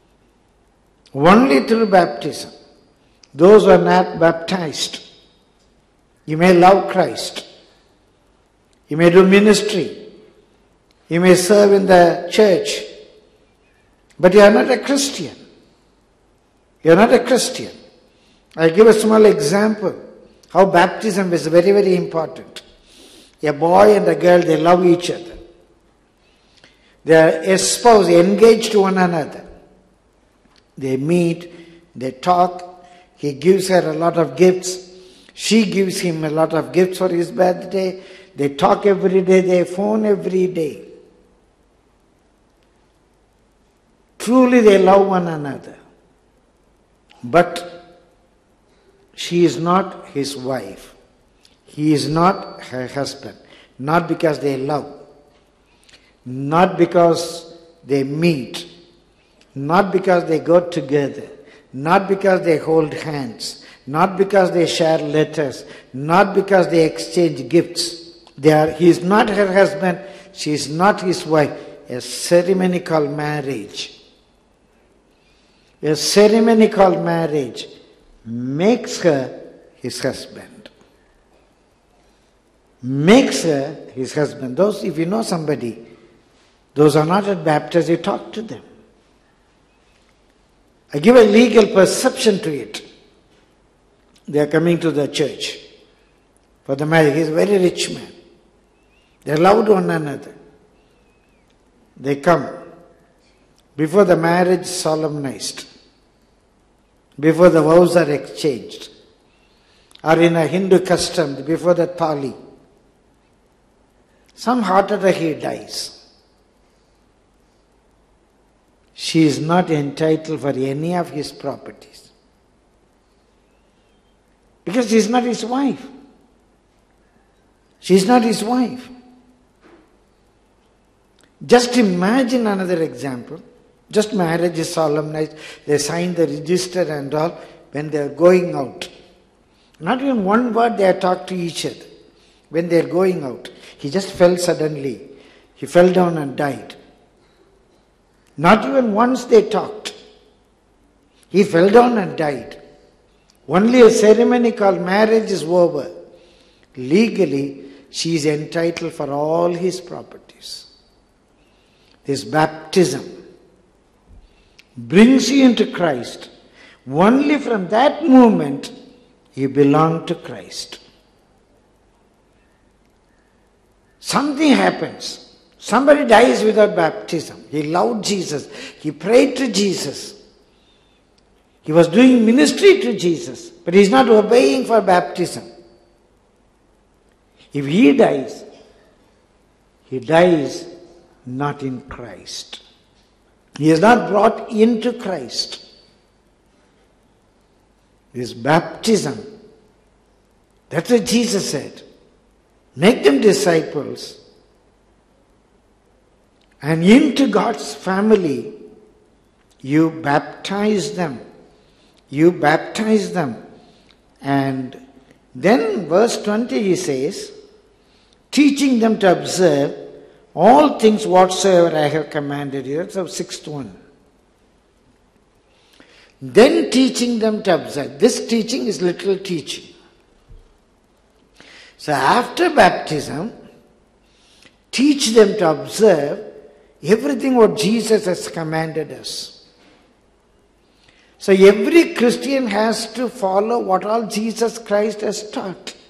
Only through baptism. Those who are not baptized, you may love Christ. You may do ministry. You may serve in the church. But you are not a Christian. You are not a Christian. I give a small example how baptism is very, very important. A boy and a girl, they love each other. They are espoused, engaged to one another. They meet, they talk. He gives her a lot of gifts. She gives him a lot of gifts for his birthday. They talk every day, they phone every day. Truly they love one another. But she is not his wife. He is not her husband. Not because they love. Not because they meet. Not because they go together. Not because they hold hands. Not because they share letters. Not because they exchange gifts. He is not her husband. She is not his wife. A ceremony called marriage. A ceremony called marriage makes her his husband. Makes her his husband. Those, if you know somebody, those are not at baptism, you talk to them. I give a legal perception to it. They are coming to the church for the marriage. He is a very rich man. They love one another. They come before the marriage solemnized, before the vows are exchanged, or in a Hindu custom, before the thali. Some heart attack he dies. She is not entitled for any of his properties. Because she is not his wife. She is not his wife. Just imagine another example. Just marriage is solemnized. They sign the register and all. When they are going out. Not even one word they talk to each other. When they are going out. He just fell suddenly. He fell down and died. Not even once they talked. He fell down and died. Only a ceremony called marriage is over. Legally, she is entitled for all his properties. This baptism brings you into Christ. Only from that moment, you belong to Christ. Something happens. Somebody dies without baptism. He loved Jesus. He prayed to Jesus. He was doing ministry to Jesus. But he is not obeying for baptism. If he dies not in Christ. He is not brought into Christ. This baptism, that's what Jesus said. Make them disciples. And into God's family, you baptize them. You baptize them. And then verse 20 he says, teaching them to observe all things whatsoever I have commanded you. That's the sixth one. Then teaching them to observe. This teaching is literal teaching. So after baptism, teach them to observe everything what Jesus has commanded us. So every Christian has to follow what all Jesus Christ has taught.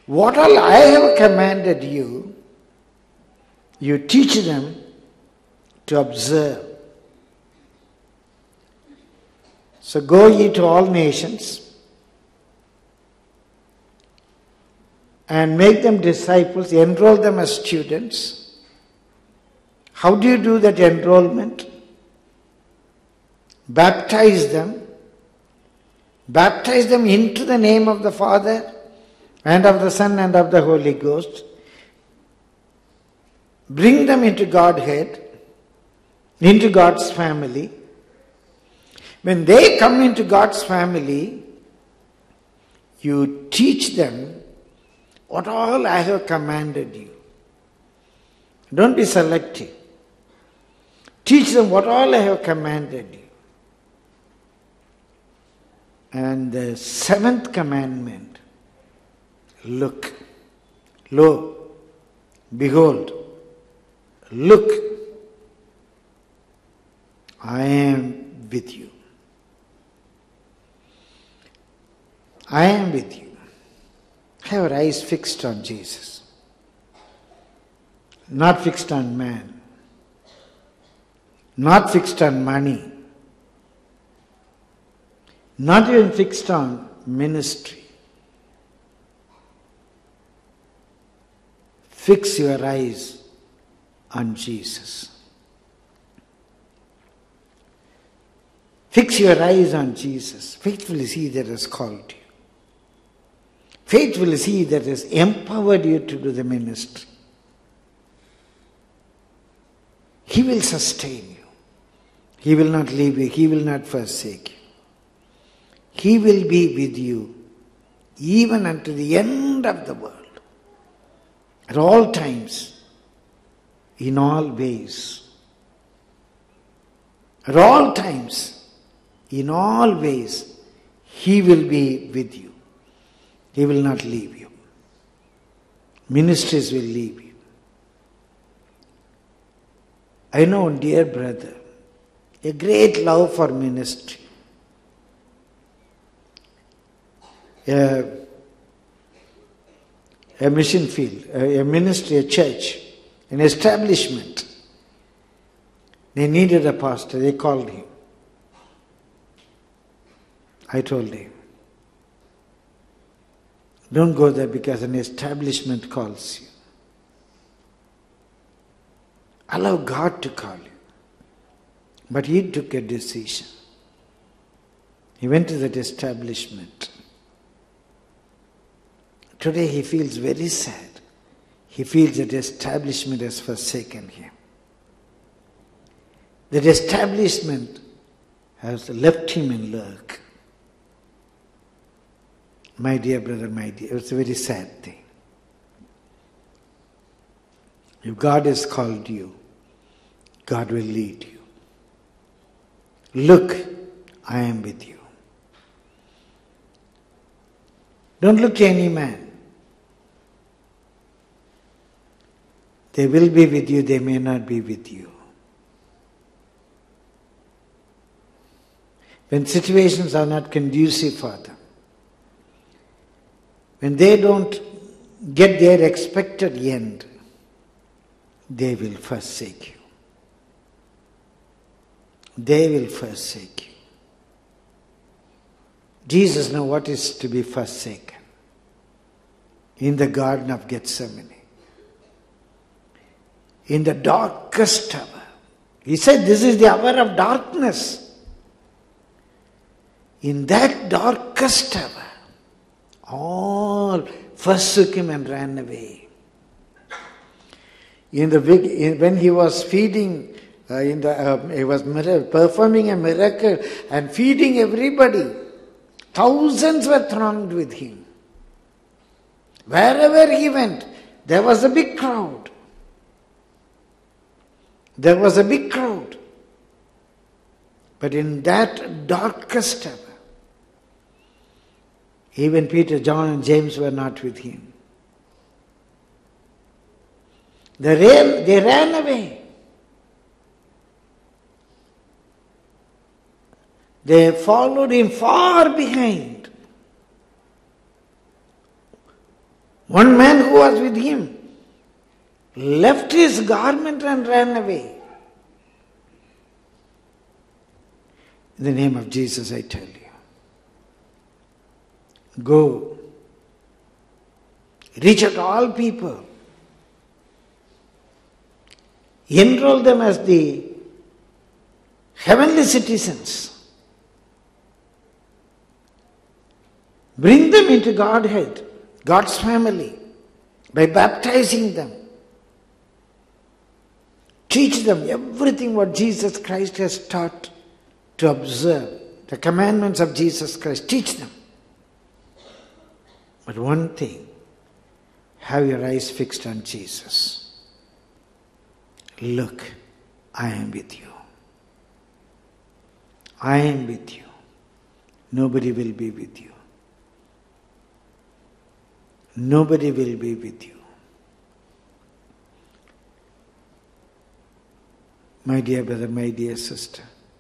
What all I have commanded you, you teach them to observe. So go ye to all nations and make them disciples, enroll them as students. How do you do that enrollment? Baptize them. Baptize them into the name of the Father and of the Son and of the Holy Ghost. Bring them into Godhead, into God's family. When they come into God's family, you teach them what all I have commanded you. Don't be selective. Teach them what all I have commanded you. And the seventh commandment, look, lo, behold, look, I am with you. I am with you. Have our eyes fixed on Jesus, not fixed on man, not fixed on money, not even fixed on ministry. Fix your eyes on Jesus. Fix your eyes on Jesus. Faithful is He that has called you. Faithful is He that has empowered you to do the ministry. He will sustain you. He will not leave you. He will not forsake you. He will be with you even unto the end of the world. At all times, in all ways. At all times, in all ways, He will be with you. He will not leave you. Ministries will leave you. I know, dear brother, a great love for ministry. A mission field, a ministry, a church, an establishment. They needed a pastor. They called him. I told him, don't go there because an establishment calls you. Allow God to call you. But he took a decision. He went to that establishment. Today he feels very sad. He feels that establishment has forsaken him. That establishment has left him in lurk. My dear brother, my dear, it's a very sad thing. If God has called you, God will lead you. Look, I am with you. Don't look to any man. They will be with you, they may not be with you. When situations are not conducive for them, when they don't get their expected end, they will forsake you. They will forsake you. Jesus knew what is to be forsaken in the Garden of Gethsemane. In the darkest hour. He said, this is the hour of darkness. In that darkest hour, all forsook him and ran away. When he was feeding, he was performing a miracle and feeding everybody, thousands were thronged with him. Wherever he went, there was a big crowd. There was a big crowd. But in that darkest hour, even Peter, John and James were not with him. They ran away. They followed him far behind. One man who was with him left his garment and ran away. In the name of Jesus, I tell you, go, reach out to all people, enroll them as the heavenly citizens, bring them into Godhead, God's family, by baptizing them. Teach them everything what Jesus Christ has taught to observe, the commandments of Jesus Christ. Teach them. But one thing, have your eyes fixed on Jesus. Look, I am with you. I am with you. Nobody will be with you. Nobody will be with you. My dear brother, my dear sister,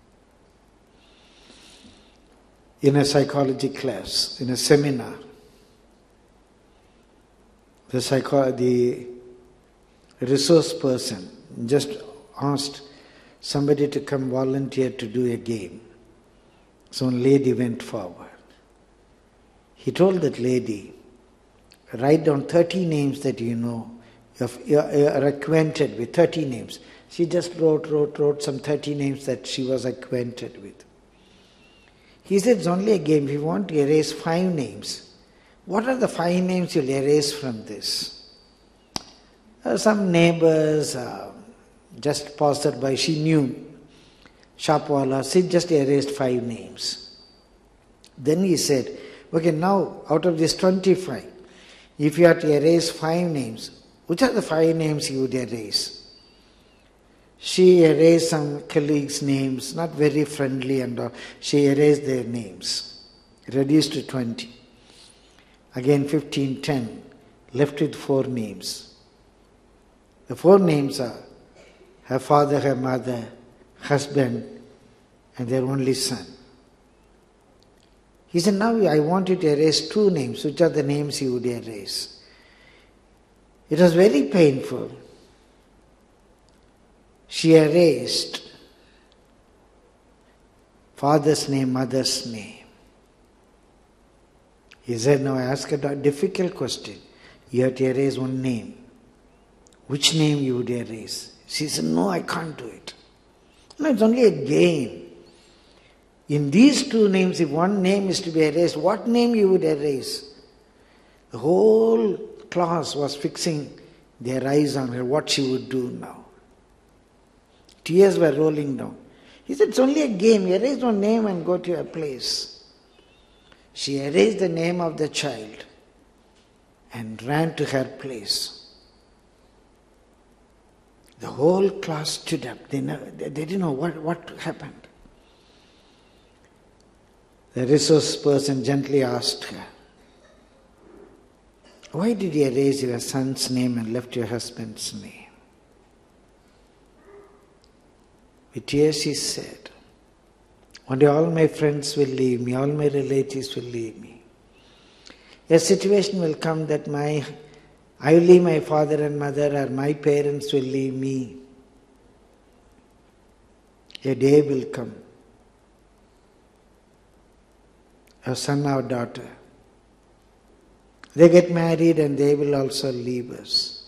in a psychology class, in a seminar, the resource person just asked somebody to come volunteer to do a game. So one lady went forward. He told that lady, write down 30 names that you know, you are acquainted with, 30 names. She just wrote some 30 names that she was acquainted with. He said, it's only a game. If you want to erase 5 names, what are the 5 names you'll erase from this? Some neighbors just passed by. She knew. Shopwala. She just erased 5 names. Then he said, okay, now out of this 25, if you have to erase 5 names, which are the 5 names you would erase? She erased some colleagues' names, not very friendly and all. She erased their names, reduced to 20. Again 15, 10, left with 4 names. The 4 names are her father, her mother, husband, and their only son. He said, now I want you to erase 2 names. Which are the names you would erase? It was very painful. She erased father's name, mother's name. He said, now I ask a difficult question. You have to erase 1 name. Which name you would erase? She said, no, I can't do it. No, it's only a game. In these 2 names, if 1 name is to be erased, what name you would erase? The whole class was fixing their eyes on her, what she would do now. Tears were rolling down. He said, it's only a game. Erase 1 name and go to your place. She erased the name of the child and ran to her place. The whole class stood up. They didn't know what happened. The resource person gently asked her, why did you erase your son's name and left your husband's name? With tears she said, one day all my friends will leave me, all my relatives will leave me. A situation will come that I will leave my father and mother, or my parents will leave me. A day will come. A son or daughter, they get married and they will also leave us.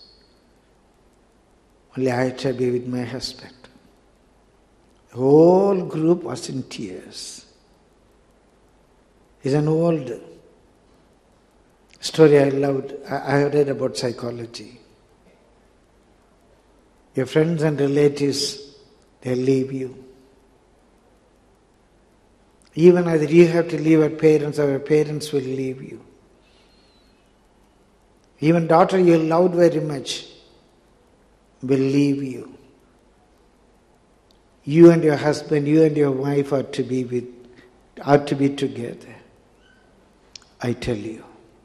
Only I shall be with my husband. The whole group was in tears. It's an old story I loved. I read about psychology. Your friends and relatives, they leave you. Even either you have to leave your parents or your parents will leave you. Even daughter you loved very much will leave you. You and your husband, you and your wife are to be together. I tell you,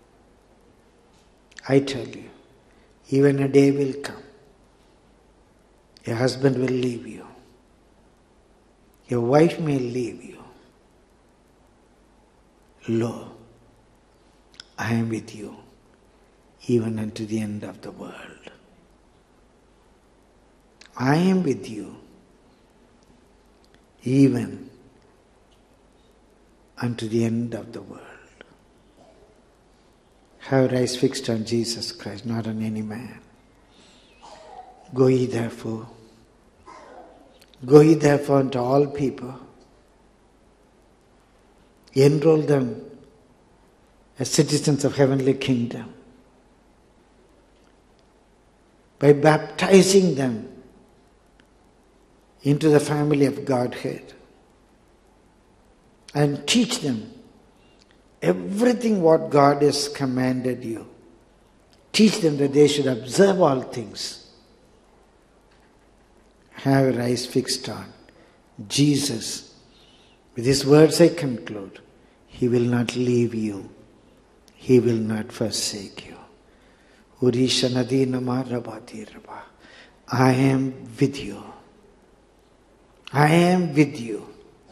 even a day will come. Your husband will leave you. Your wife may leave you. Lo, I am with you. even unto the end of the world. I am with you, even unto the end of the world. Have your eyes fixed on Jesus Christ, not on any man. Go ye therefore. Go ye therefore unto all people. Enroll them as citizens of heavenly kingdom by baptizing them into the family of Godhead, and teach them everything what God has commanded you. Teach them that they should observe all things. Have your eyes fixed on Jesus. With these words I conclude. He will not leave you. He will not forsake you. I am with you. I am with you.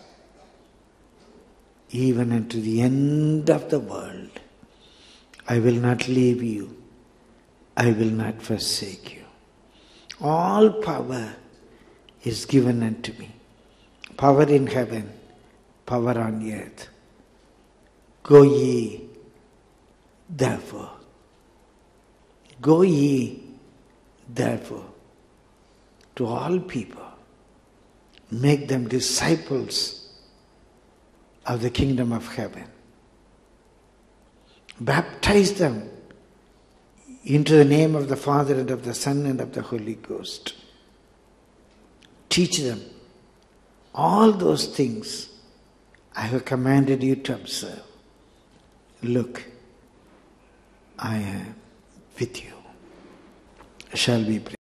Even unto the end of the world. I will not leave you. I will not forsake you. All power is given unto me. Power in heaven, power on earth. Go ye, therefore. Go ye, therefore, to all people. Make them disciples of the kingdom of heaven. Baptize them into the name of the Father and of the Son and of the Holy Ghost. Teach them all those things I have commanded you to observe. Look, I am with you. Shall we pray?